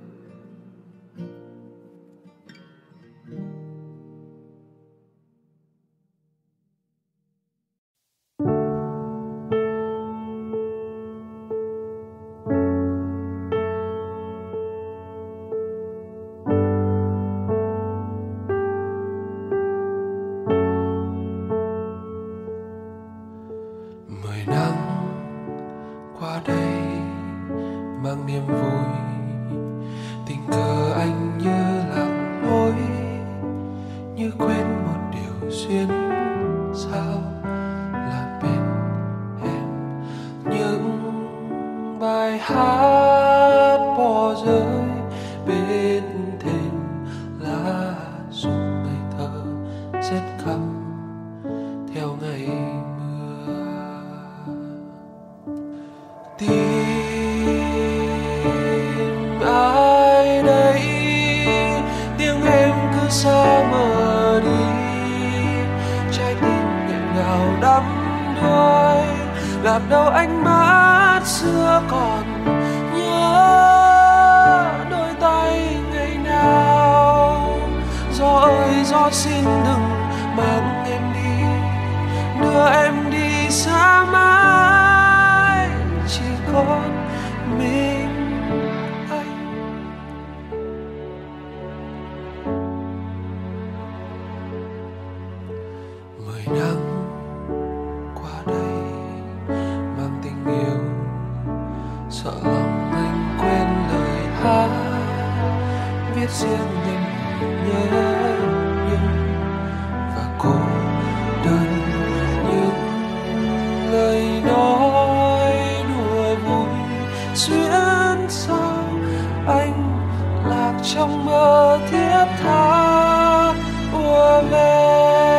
Mười năm qua đây mang niềm vui, tình cờ anh như lạc lối, như quên một điều duyên sao là bên em. Những bài hát bỏ rơi bên thềm lá rụng ngây thơ rét căm theo ngày mưa. Tìm ai đây, tiếng em cứ xa mờ đi, trái tim nghẹn ngào đắm đuối. Làm đâu ánh mắt xưa còn nhớ đôi tay ngày nào. Gió ơi gió xin đừng mang em đi, đưa em đi xa mãi, chỉ còn mình anh. Mười năm qua đây mang tình yêu, sợ lòng anh quên lời hát viết riêng nên nhớ nhung và cô đơn. Những lời nói đùa vui xuyên sao anh lạc trong mơ thiết tha ùa về.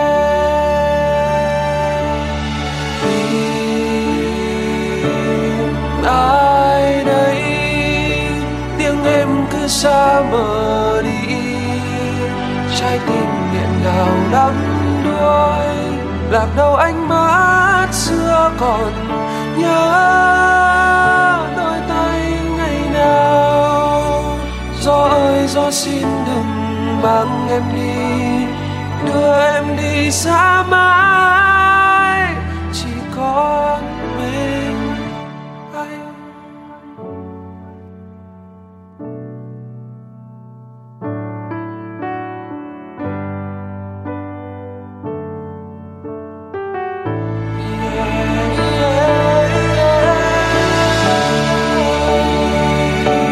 Ai đây, tiếng em cứ xa mờ đi, trái tim nghẹn ngào đắm đuối. Lạc đâu ánh mắt xưa còn nhớ đôi tay ngày nào. Gió ơi gió xin đừng mang em đi, đưa em đi xa mãi, chỉ còn mình anh. Yeah, yeah, yeah.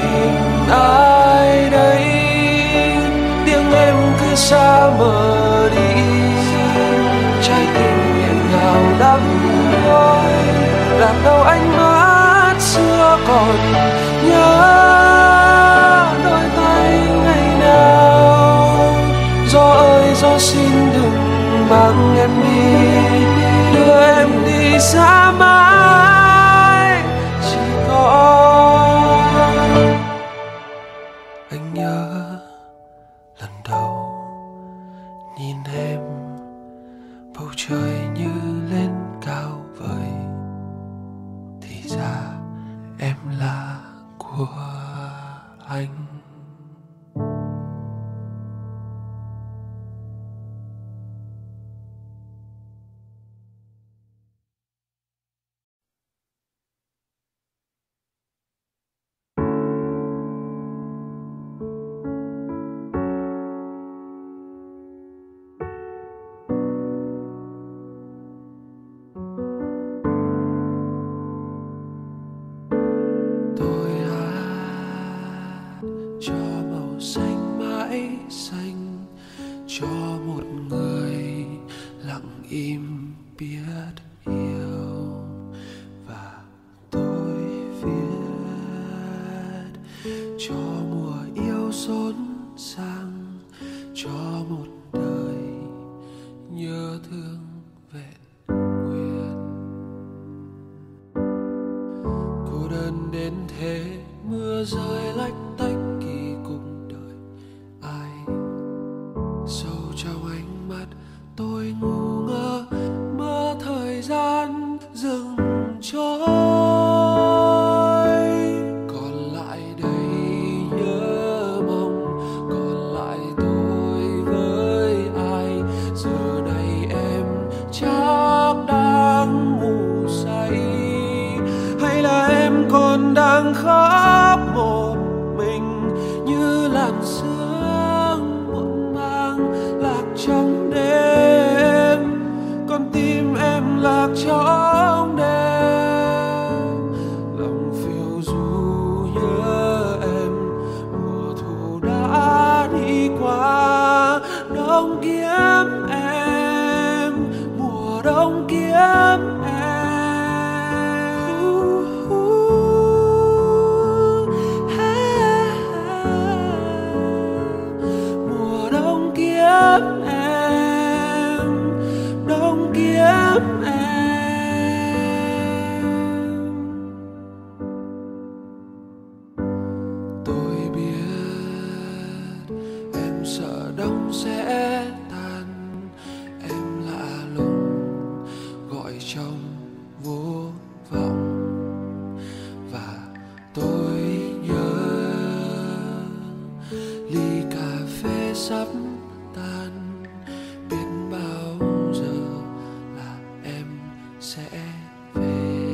đắm đuối. Làm đâu ánh mắt xưa còn nhớ đôi tay ngày nào. Gió ơi gió xin đừng mang em đi, đưa em đi xa mãi. Chỉ có anh nhớ lần đầu nhìn em, bầu trời như lên cao vời, thì ra em là của anh. Cho một người lặng im biết yêu, và tôi viết cho mùa yêu rộn ràng, cho một đời nhớ thương vẹn nguyên. Cô đơn đến thế, mưa rơi lách tách kỳ cùng đời ai. Sâu trong ánh mắt tôi ngu ngơ, mơ thời gian dừng trôi. Còn lại đây nhớ mong, còn lại tôi với ai. Giờ này em chắc đang ngủ say, hay là em còn đang khóc một mình như làn sương muộn màng lạc trong đêm. Con tim em lạc trong đêm, lòng phiêu du nhớ em. Mùa thu đã đi qua, đông kiếm em, mùa đông kiếm em. Mùa đông kiếm em, đông kiếm em. Tôi biết em sợ đông sẽ tan, em lạ lùng gọi trong vô vọng. Và tôi nhớ ly cà phê sắp tan, biết bao giờ là em sẽ về.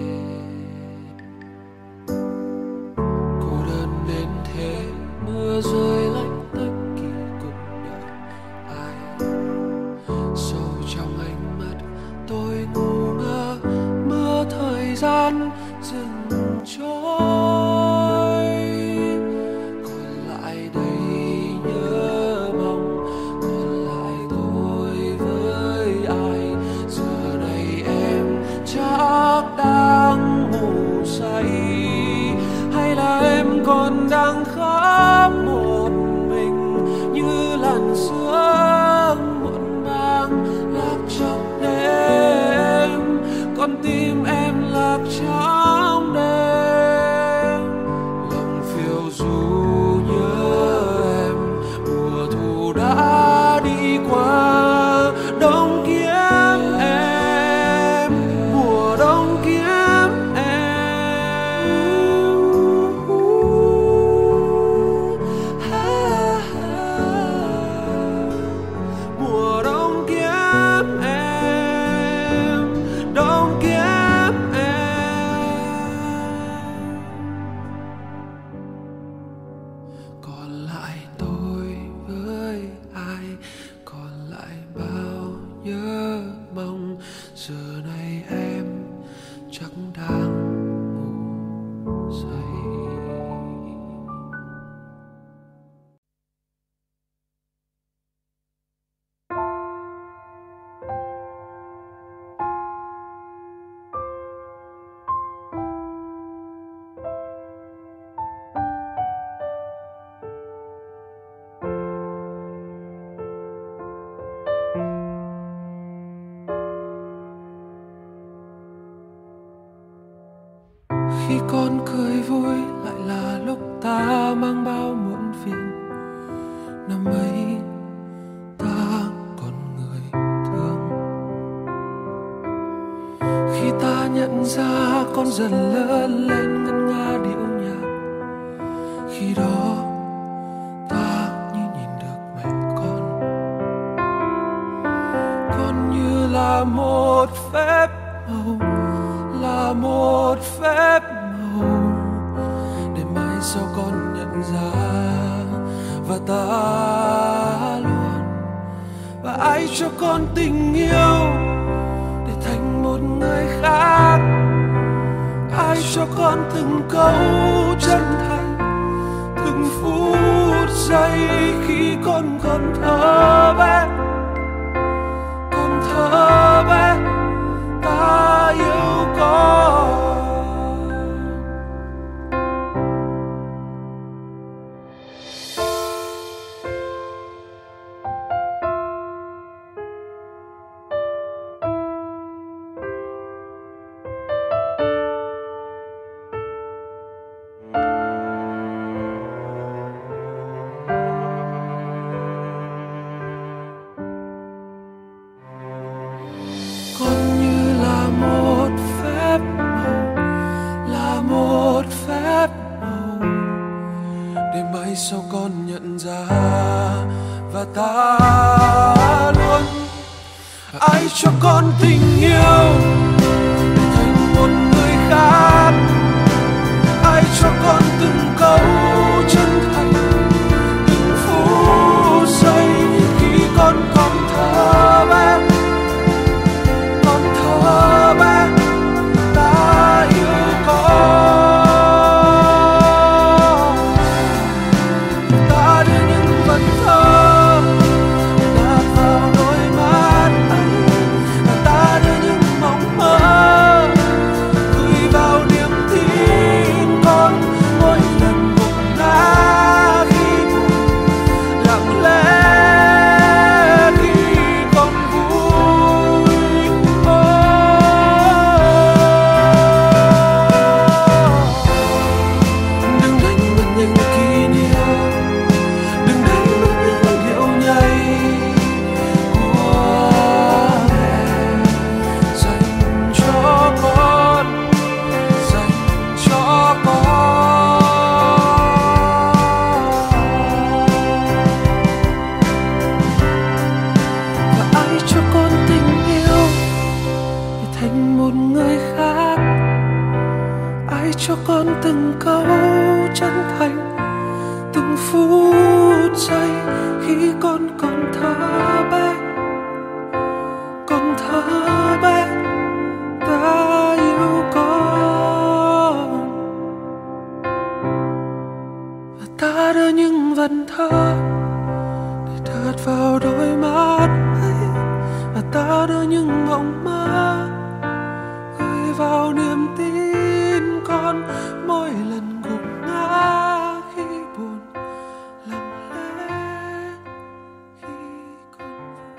Cô đơn đến thế, mưa rơi lách tách kỳ cùng đời ai. Sâu trong ánh mắt tôi ngu ngơ, mơ thời gian dừng trôi. Còn lại đây nhớ mong, còn lại tôi với ai. Giờ này em chắc đang ngủ say, hay là em còn đang khóc một mình như làn sương muộn màng lạc trong đêm. Con tim em lạc trong đêm, lòng phiêu du nhớ em. Mùa thu đã đi qua, đông kiếm em, mùa đông kiếm em. Mùa đông kiếm em, đông kiếm em. Còn lại tôi với ai, còn lại bao nhớ mong. Giờ này em chắc đang ngủ say. Khi con cười vui lại là lúc ta mang bao muộn phiền. Năm ấy ta còn người thương. Khi ta nhận ra con dần lớn lên ngân nga điệu nhạc, khi đó ta như nhìn được mẹ con. Con như là một phép màu, là một phép màu, để mai sau con nhận ra và ta luôn. Và ai cho con tình yêu để thành một người khác? Ai cho con từng câu chân thành, từng phút giây khi con còn thơ bé, còn thơ bé, ta yêu con. Sao con nhận ra và ta luôn. Ai cho con tình yêu để thành một người khác? Ai cho con từng câu chân thành, từng phút giây khi con còn thơ bé, còn thơ bé, ta yêu con. Cho con từng câu chân thành, từng phút giây khi con còn thơ bé, còn thơ bé, ta yêu con. Và ta đưa những vần thơ để thật vào đôi mắt ấy, và ta đưa những mộng mơ gửi vào niềm tin con. Mỗi lần gục ngã khi buồn, lặng lẽ khi còn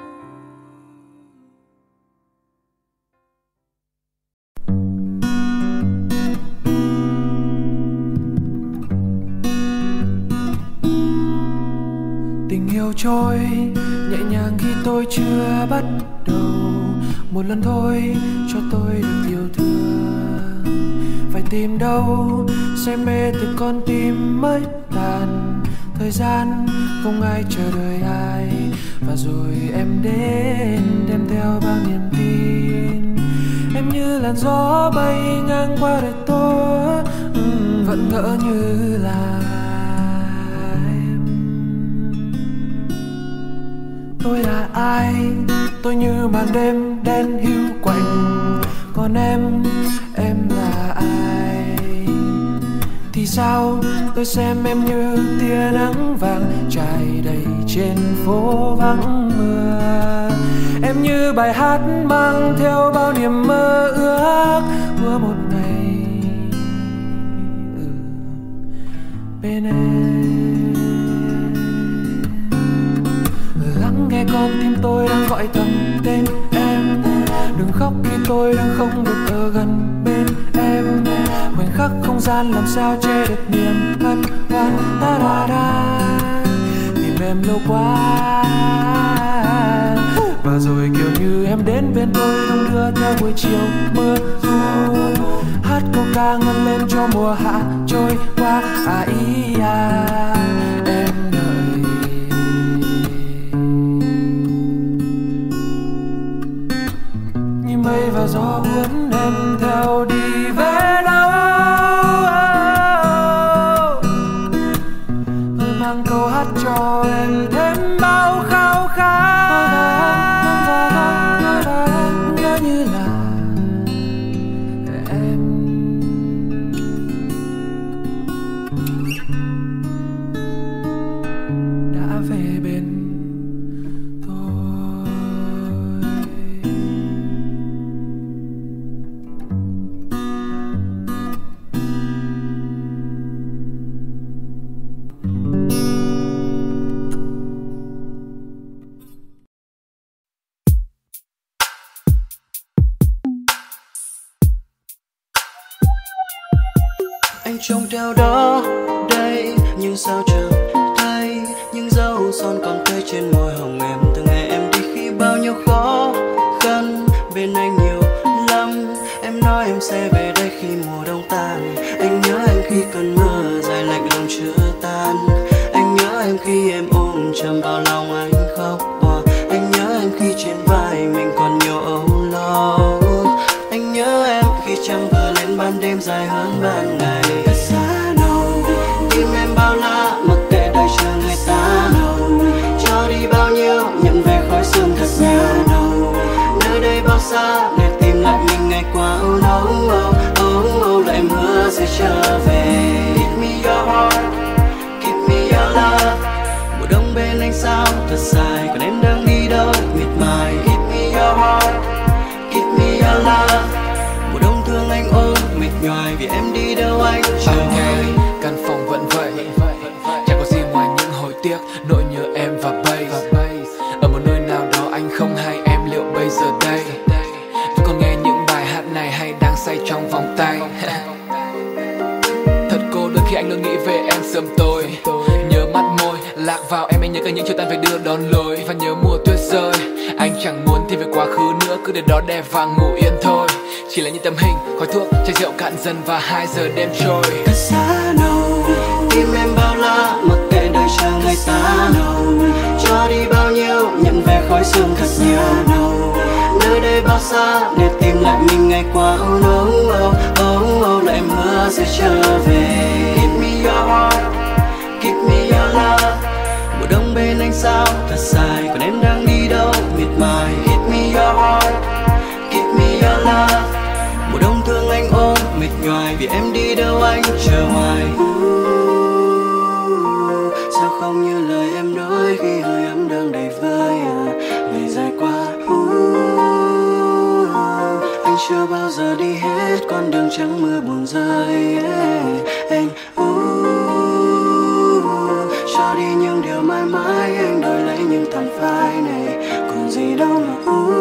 vui. Tình yêu trôi nhẹ nhàng khi tôi chưa bắt đầu. Một lần thôi cho tôi được yêu thương. Phải tìm đâu say mê từ con tim mới tàn. Thời gian không ai chờ đợi ai, và rồi em đến đem theo bao niềm tin. Em như làn gió bay ngang qua đời tôi, ừ, vẫn ngỡ như là em. Tôi là ai? Tôi như màn đêm đen hiu quạnh. Còn em, em là ai? Thì sao tôi xem em như tia nắng vàng trải đầy trên phố vắng mưa. Em như bài hát mang theo bao niềm mơ ước mưa một ngày ừ, bên em. Lắng nghe con tim tôi đang gọi thầm tên em. Đừng khóc khi tôi đang không được ở gần bên em. khoảnh khắc không gian làm sao che được niềm hân hoan. Ta da da tìm em lâu quá, và rồi kiểu như em đến bên tôi đong đưa theo buổi chiều mưa du, hát câu ca ngân lên cho mùa hạ trôi qua. À ý à em đợi như mây và gió cuốn em theo đi về đâu. Tôi mang câu hát cho em thêm bao khao khát, nhớ như là em. Đã về bên tôi. Anh trông theo đó đây, nhưng sao chẳng thấy những dấu son còn tươi trên môi hồng em. Từ ngày em đi khi bao nhiêu khó khăn bên anh nhiều lắm. Em nói em sẽ về đây khi mùa đông tan. Anh nhớ em khi cơn mưa dài lạnh lòng chưa tan. Anh nhớ em khi em ôm chầm vào lòng anh khóc hòa. Anh nhớ em khi trên vai mình còn nhiều âu lo. Anh nhớ em khi trăng vừa lên ban đêm dài hơn ban ngày. Xa đâu tim em bao la mặc kệ đời chờ người ta đâu. Cho đi bao nhiêu nhận về khói sương thật nhiều đâu. Nơi đây bao xa để tìm lại mình ngày qua âu nấu. Oh oh lại em hứa sẽ trở về. Give me your heart, give me your love. Mùa đông bên anh sao thật dài, còn em đang đi đâu miệt mài. Give me your heart, give me your love. Mùa đông thương anh ôm mệt nhoài vì em đi đâu anh chờ. Okay, căn phòng vẫn vậy, chẳng có gì ngoài những hồi tiếc, nỗi nhớ em và bass. Ở một nơi nào đó anh không hay em liệu bây giờ đây vẫn còn nghe những bài hát này hay đang say trong vòng tay. Thật cô đơn khi anh luôn nghĩ về em sớm tối. Nhớ mắt môi lạc vào em, anh nhớ cả những chiều tan về đưa đón lối. Và nhớ mùa tuyết rơi, anh chẳng muốn thêm về quá khứ nữa, cứ để đó đè và ngủ yên thôi. Chỉ là những tấm hình, khói thuốc, chai rượu cạn dần và hai giờ đêm trôi. Thật xa đâu, tim em bao la mặc kệ đời chờ người ta đâu. Cho đi bao nhiêu nhận về khói sương thật nhiều đâu. Nơi đây bao xa để tìm lại mình ngày qua âu nấu. Oh oh lại em hứa sẽ trở về. Give me your heart, give me your love. Mùa đông bên anh sao thật dài, còn em đang đi đâu miệt mài. Give me your heart, give me your love. Mùa đông thương anh ôm mệt nhoài vì em đi đâu anh chờ hoài. Sao không như lời em nói khi hơi ấm đang đầy vơi. Ngày dài qua anh chưa bao giờ đi hết con đường trắng mưa buồn rơi. Anh cho đi những điều mãi mãi, anh đổi lấy những thảm phai này còn gì đâu mà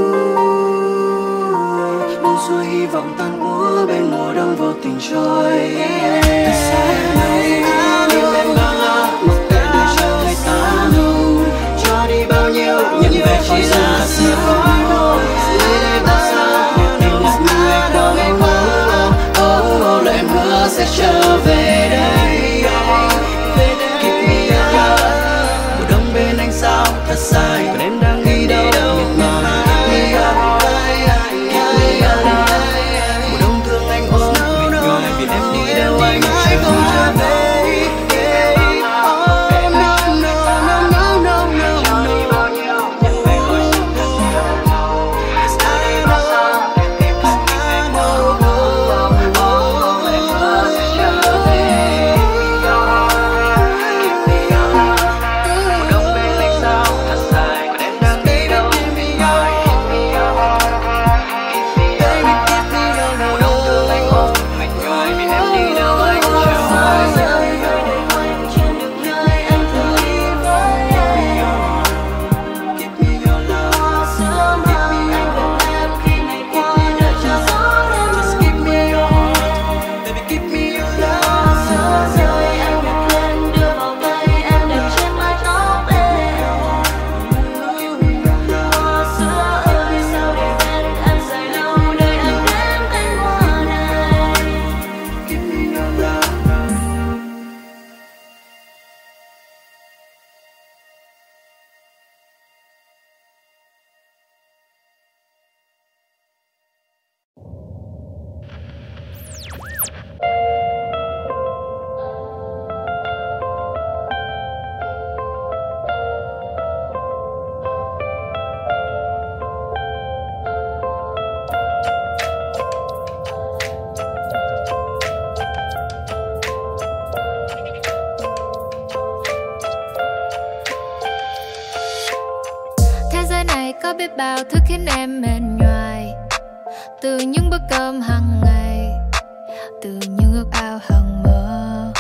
buông xuôi hy vọng tan úa bên mùa đông vô tình trôi. Thật xa này tim em bao la mặc kệ đời chờ người ta đâu. Cho đi bao nhiêu nhận về chỉ là thật sự thôi. Nơi đây bao xa để tìm lại mình ngày qua ngày qua. Oh oh lại em hứa sẽ trở về đây. Give me your love. Mùa đông bên anh sao thật dài, còn em đang đi đâu miệt mài. Give me your heart, give me your love. Mùa đông thương anh ôm mệt nhoài vì em đi đâu anh chờ hoài. từ những bữa cơm hàng ngày, từ những ước ao hằng mơ.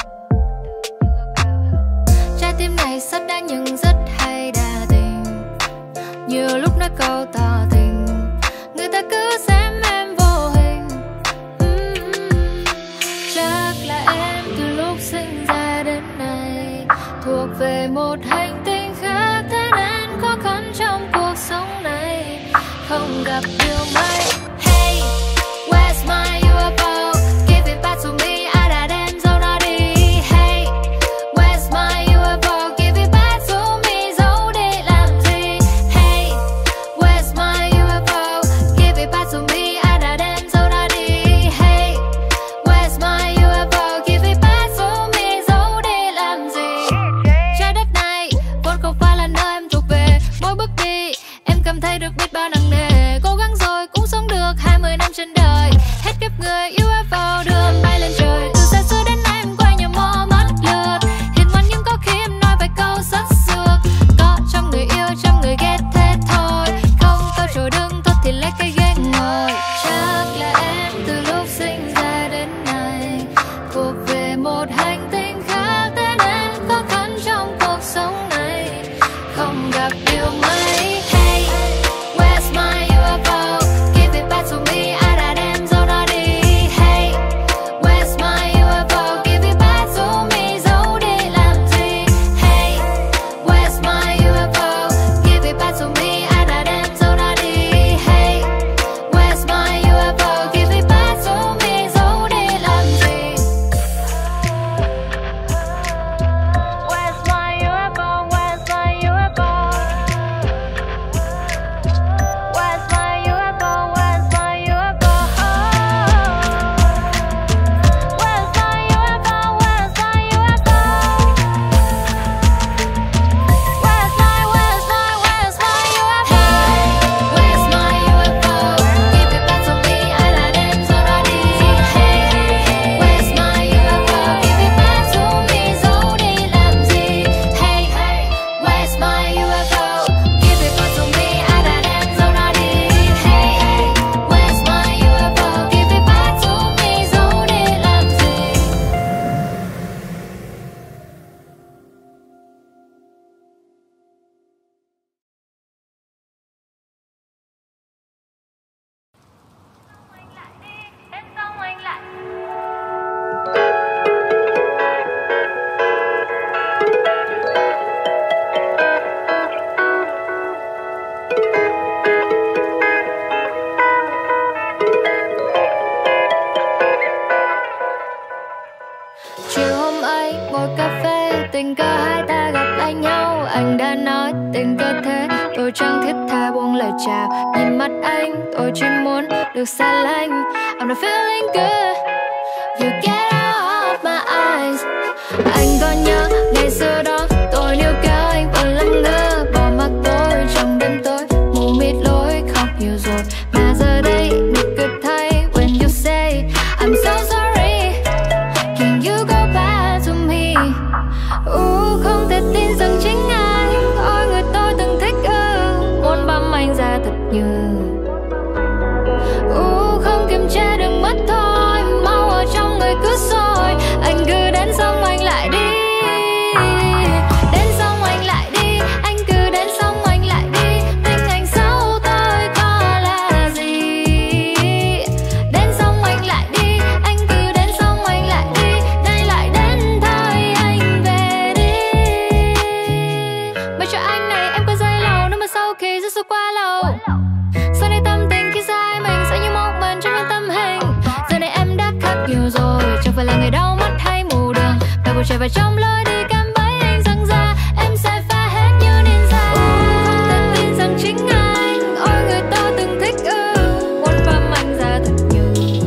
Trái tim này sắp đã nhưng rất hay đa tình, nhiều lúc nói câu tỏ tình, người ta cứ xem em vô hình. uhm. Chắc là em từ lúc sinh ra đến nay thuộc về một hành tinh khác, thế nên khó khăn trong cuộc sống này không gặp điều may. Hey, where's my u ép o? Give it back to me, ai đã đem dấu nó đi. Hey, where's my u ép o? Give it back to me, giấu đi làm gì. Hey, where's my u ép o? Give it back to me, ai đã đem dấu nó đi. Hey, where's my u ép o? Give it back to me, giấu đi làm gì. Trái đất này vốn không phải là nơi em thuộc về, mỗi bước đi em cảm thấy được biết bao nặng nề. Cố gắng rồi cũng sống được hai mươi năm trên đời, hết kiếp người u ép o đưa em bay lên trời. Từ xa xưa đến nay em quay nhà mò mất lượt, hiền ngoan nhưng có khi em nói vài câu rất sược. Có trăm người yêu trăm người ghét thế thôi, không câu chỗ đứng tốt thì lấy cái ghế ngồi. Chắc là em từ lúc sinh ra đến nay thuộc về một hành tinh khác, thế nên khó khăn trong cuộc sống này không gặp điều may. Hey, where's my u ép o? Give it back to me, ai đã đem dấu nó đi. Hey, where's my u ép o? Give it back to me, giấu đi làm gì. Hey, where's my u ép o? Give it back to me, ai đã đem dấu nó đi. Hey, where's my u ép o? Give it back to me, giấu đi làm gì. Where's my u ép o? Where's my u ép o? Where's my u ép o? Where's my u ép o? Where's my u ép o? Where's my u ép o? Where's my, where's my, where's my u ép o? Where's my u ép o? Give it back to me, ai là đem dấu nó đi. Hey, where's my u ép o? Give it back to me, giấu đi làm gì. Hey, where's my u ép o? Give it back to me, ai đã đem dấu nó đi. Hey, where's my u ép o? Give it back to me, giấu đi làm gì. Đến xong anh lại chiều hôm ấy ngồi cà phê, tình cờ hai ta gặp lại nhau. Anh đã nói tình cờ thế, tôi chẳng thiết tha buông lời chào. Nhìn mắt anh tôi chỉ muốn được xa lánh. I'm not feeling good, you get out of my eyes. Anh có nhớ ngày xưa đó tôi níu kéo anh vẫn lặng ngơ, bỏ mặc tôi trong đêm tối mù mịt lối khóc nhiều rồi. Mà giờ đây nụ cười thay when you say I'm so sorry. Can you go back to me? Uh, không thể tin rằng chính anh, ôi người tôi từng thích ư, muốn băm anh ra thật nhiều. Uh, không kiềm chế được mất thôi, mau ở trong người cứ sôi. Anh cứ đến xong anh lại đi. Đến xong anh lại đi, anh cứ đến xong anh lại đi. Tình anh xấu tôi có là gì. Đến xong anh lại đi, anh cứ đến xong anh lại đi. Đây lại đến thôi anh về đi. Mà cho anh này em có dây lâu nếu mà sau khi rất sự quá lâu. Sau này tâm tình khi xa mình sẽ như một mình trong những tâm hình. Giờ này em đã khác nhiều rồi, chẳng phải là người đau mắt hay mù đường. Và buổi chạy vào trong lối đi cam bấy anh rằng ra em sẽ phá hết như ninja. Uh, không thể tin rằng chính anh, ôi người tôi từng thích ư, muốn băm anh ra thật nhiều.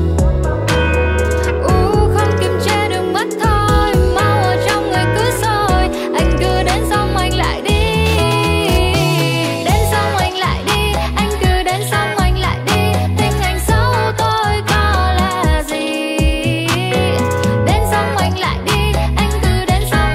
Uh, không kiềm chế được mất thôi, mau ở trong người cứ sôi. Anh cứ đến xong anh lại đi. Đến xong anh lại đi, anh cứ đến xong anh lại đi. Tình anh xấu tôi có là gì. Đến xong anh lại đi, anh cứ đến xong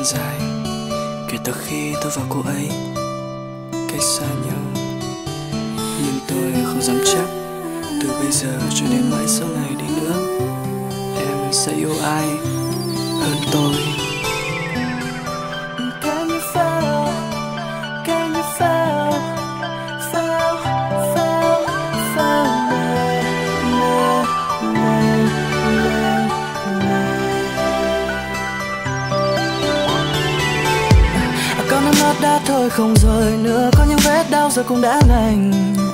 dài kể từ khi tôi và cô ấy cách xa nhau. Nhưng tôi không dám chắc từ bây giờ cho đến mãi sau này đi nữa em sẽ yêu ai hơn tôi. Can you feel, can you feel, feel, feel, feel me, me, me, me. Có nước mắt đã thôi không rơi nữa, có những vết đau rồi cũng đã lành.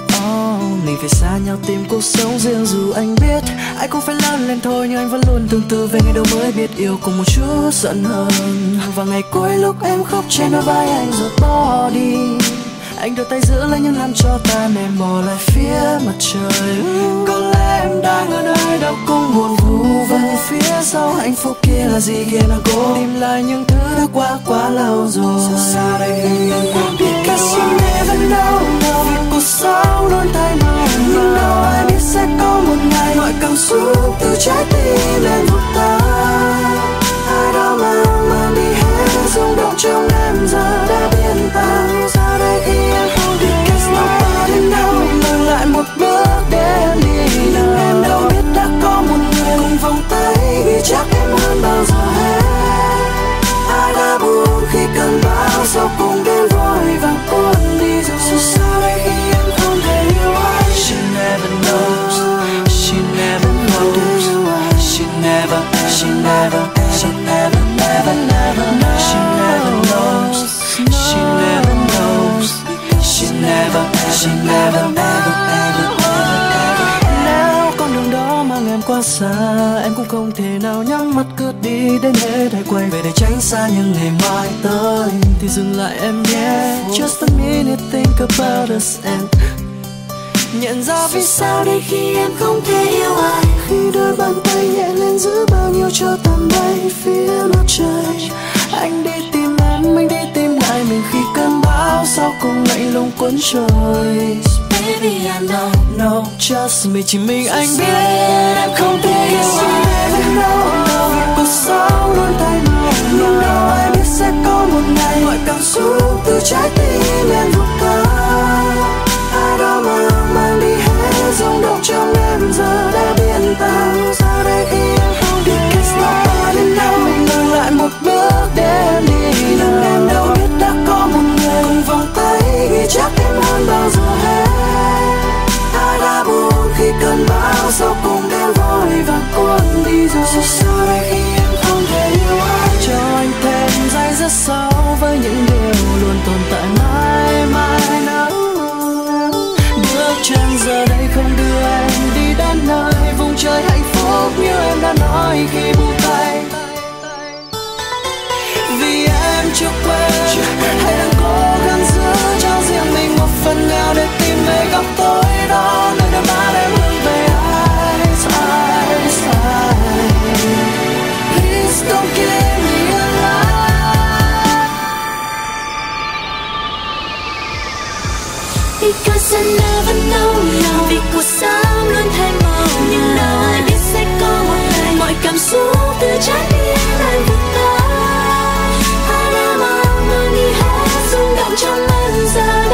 Oh, mình phải xa nhau tìm cuộc sống riêng dù anh biết ai cũng phải lớn lên thôi, nhưng anh vẫn luôn tương tư về ngày đầu mới biết yêu cùng một chút giận hơn. Và ngày cuối lúc em khóc trên đôi vai anh rồi bỏ đi, anh đưa tay giữ lấy những làm cho ta em bỏ lại phía mặt trời. Có lẽ em đang ở nơi đâu cũng buồn vu vơ, phía sau hạnh phúc kia là gì kia nào cố tìm lại những thứ đã qua quá lâu rồi. Sao đây khi em không biết, because you never know, vì cuộc sống luôn thay đổi. Nhưng đâu ai biết sẽ có một ngày mọi cảm xúc từ trái tim lên vụt tan. Ai đó mang mang đi hết rung động trong em giờ đã biến tan. Sao đây khi em không biết, because nobody knows, ngừng lại một bước để em đi nào. Em đâu biết đã có một người cùng vòng tay vì chắc em hơn bao giờ hết. Ai đã buồn khi cơn bão sau cùng đến vội vàng cuốn đi rồi. So sao đây khi em không thể yêu ai. She never knows, she never knows, she never, she never, she never, never, never knows. She never knows, she never knows, she never, she never, ever, ever, ever, ever. Nếu con đường đó mang em quá xa, em cũng không thể nào nhắm mắt cướp đi đến hết hay quay về để tránh xa những ngày mai tới. Thì dừng lại em nhé, just a minute think about us and nhận ra vì sao đây khi em không thể yêu ai. Khi đôi bàn tay nhẹ lên giữ bao nhiêu cho tàn bay phía mặt trời. Anh đi tìm em, anh đi tìm lại mình khi cơn bão sau cùng lạnh lùng cuốn trôi. Baby I know, no, just me, chỉ mình anh biết em không thể yêu ai. Vì cuộc sống luôn thay đổi, nhưng đâu ai biết sẽ có một ngày mọi cảm xúc từ trái tim lên vụt tan. Ai đó mang mang đi hết rung động trong em giờ đã biến tan. Sao đây khi em không biết, because nobody knows, mình ngừng lại một bước để em đi nào. Em đâu biết đã có một người cùng vòng tay vì chắc em hơn bao giờ hết. Ai đã buồn khi cơn bão sau cùng đến vội vàng cuốn đi rồi. So sao đây khi em không thể yêu ai. Cho anh thêm giây rất sâu với những điều luôn tồn tại mãi mãi nắng. Bước chân giờ đây không đưa em đi đến nơi vùng trời hạnh phúc như em đã nói khi buông tay. Vì em chưa quên, hãy đang cố gắng giữ cho riêng mình một phần nào để tìm về góc tối đó, nơi đôi mắt em hướng về ai, ai, ai. Please don't give me a lie, because I never know, no. Vì cuộc sống luôn thay màu, nhưng đâu ai biết sẽ có một ngày mọi cảm xúc từ trái tim lại vụt tan. Ai đã mang mang đi hết rung động trong em giờ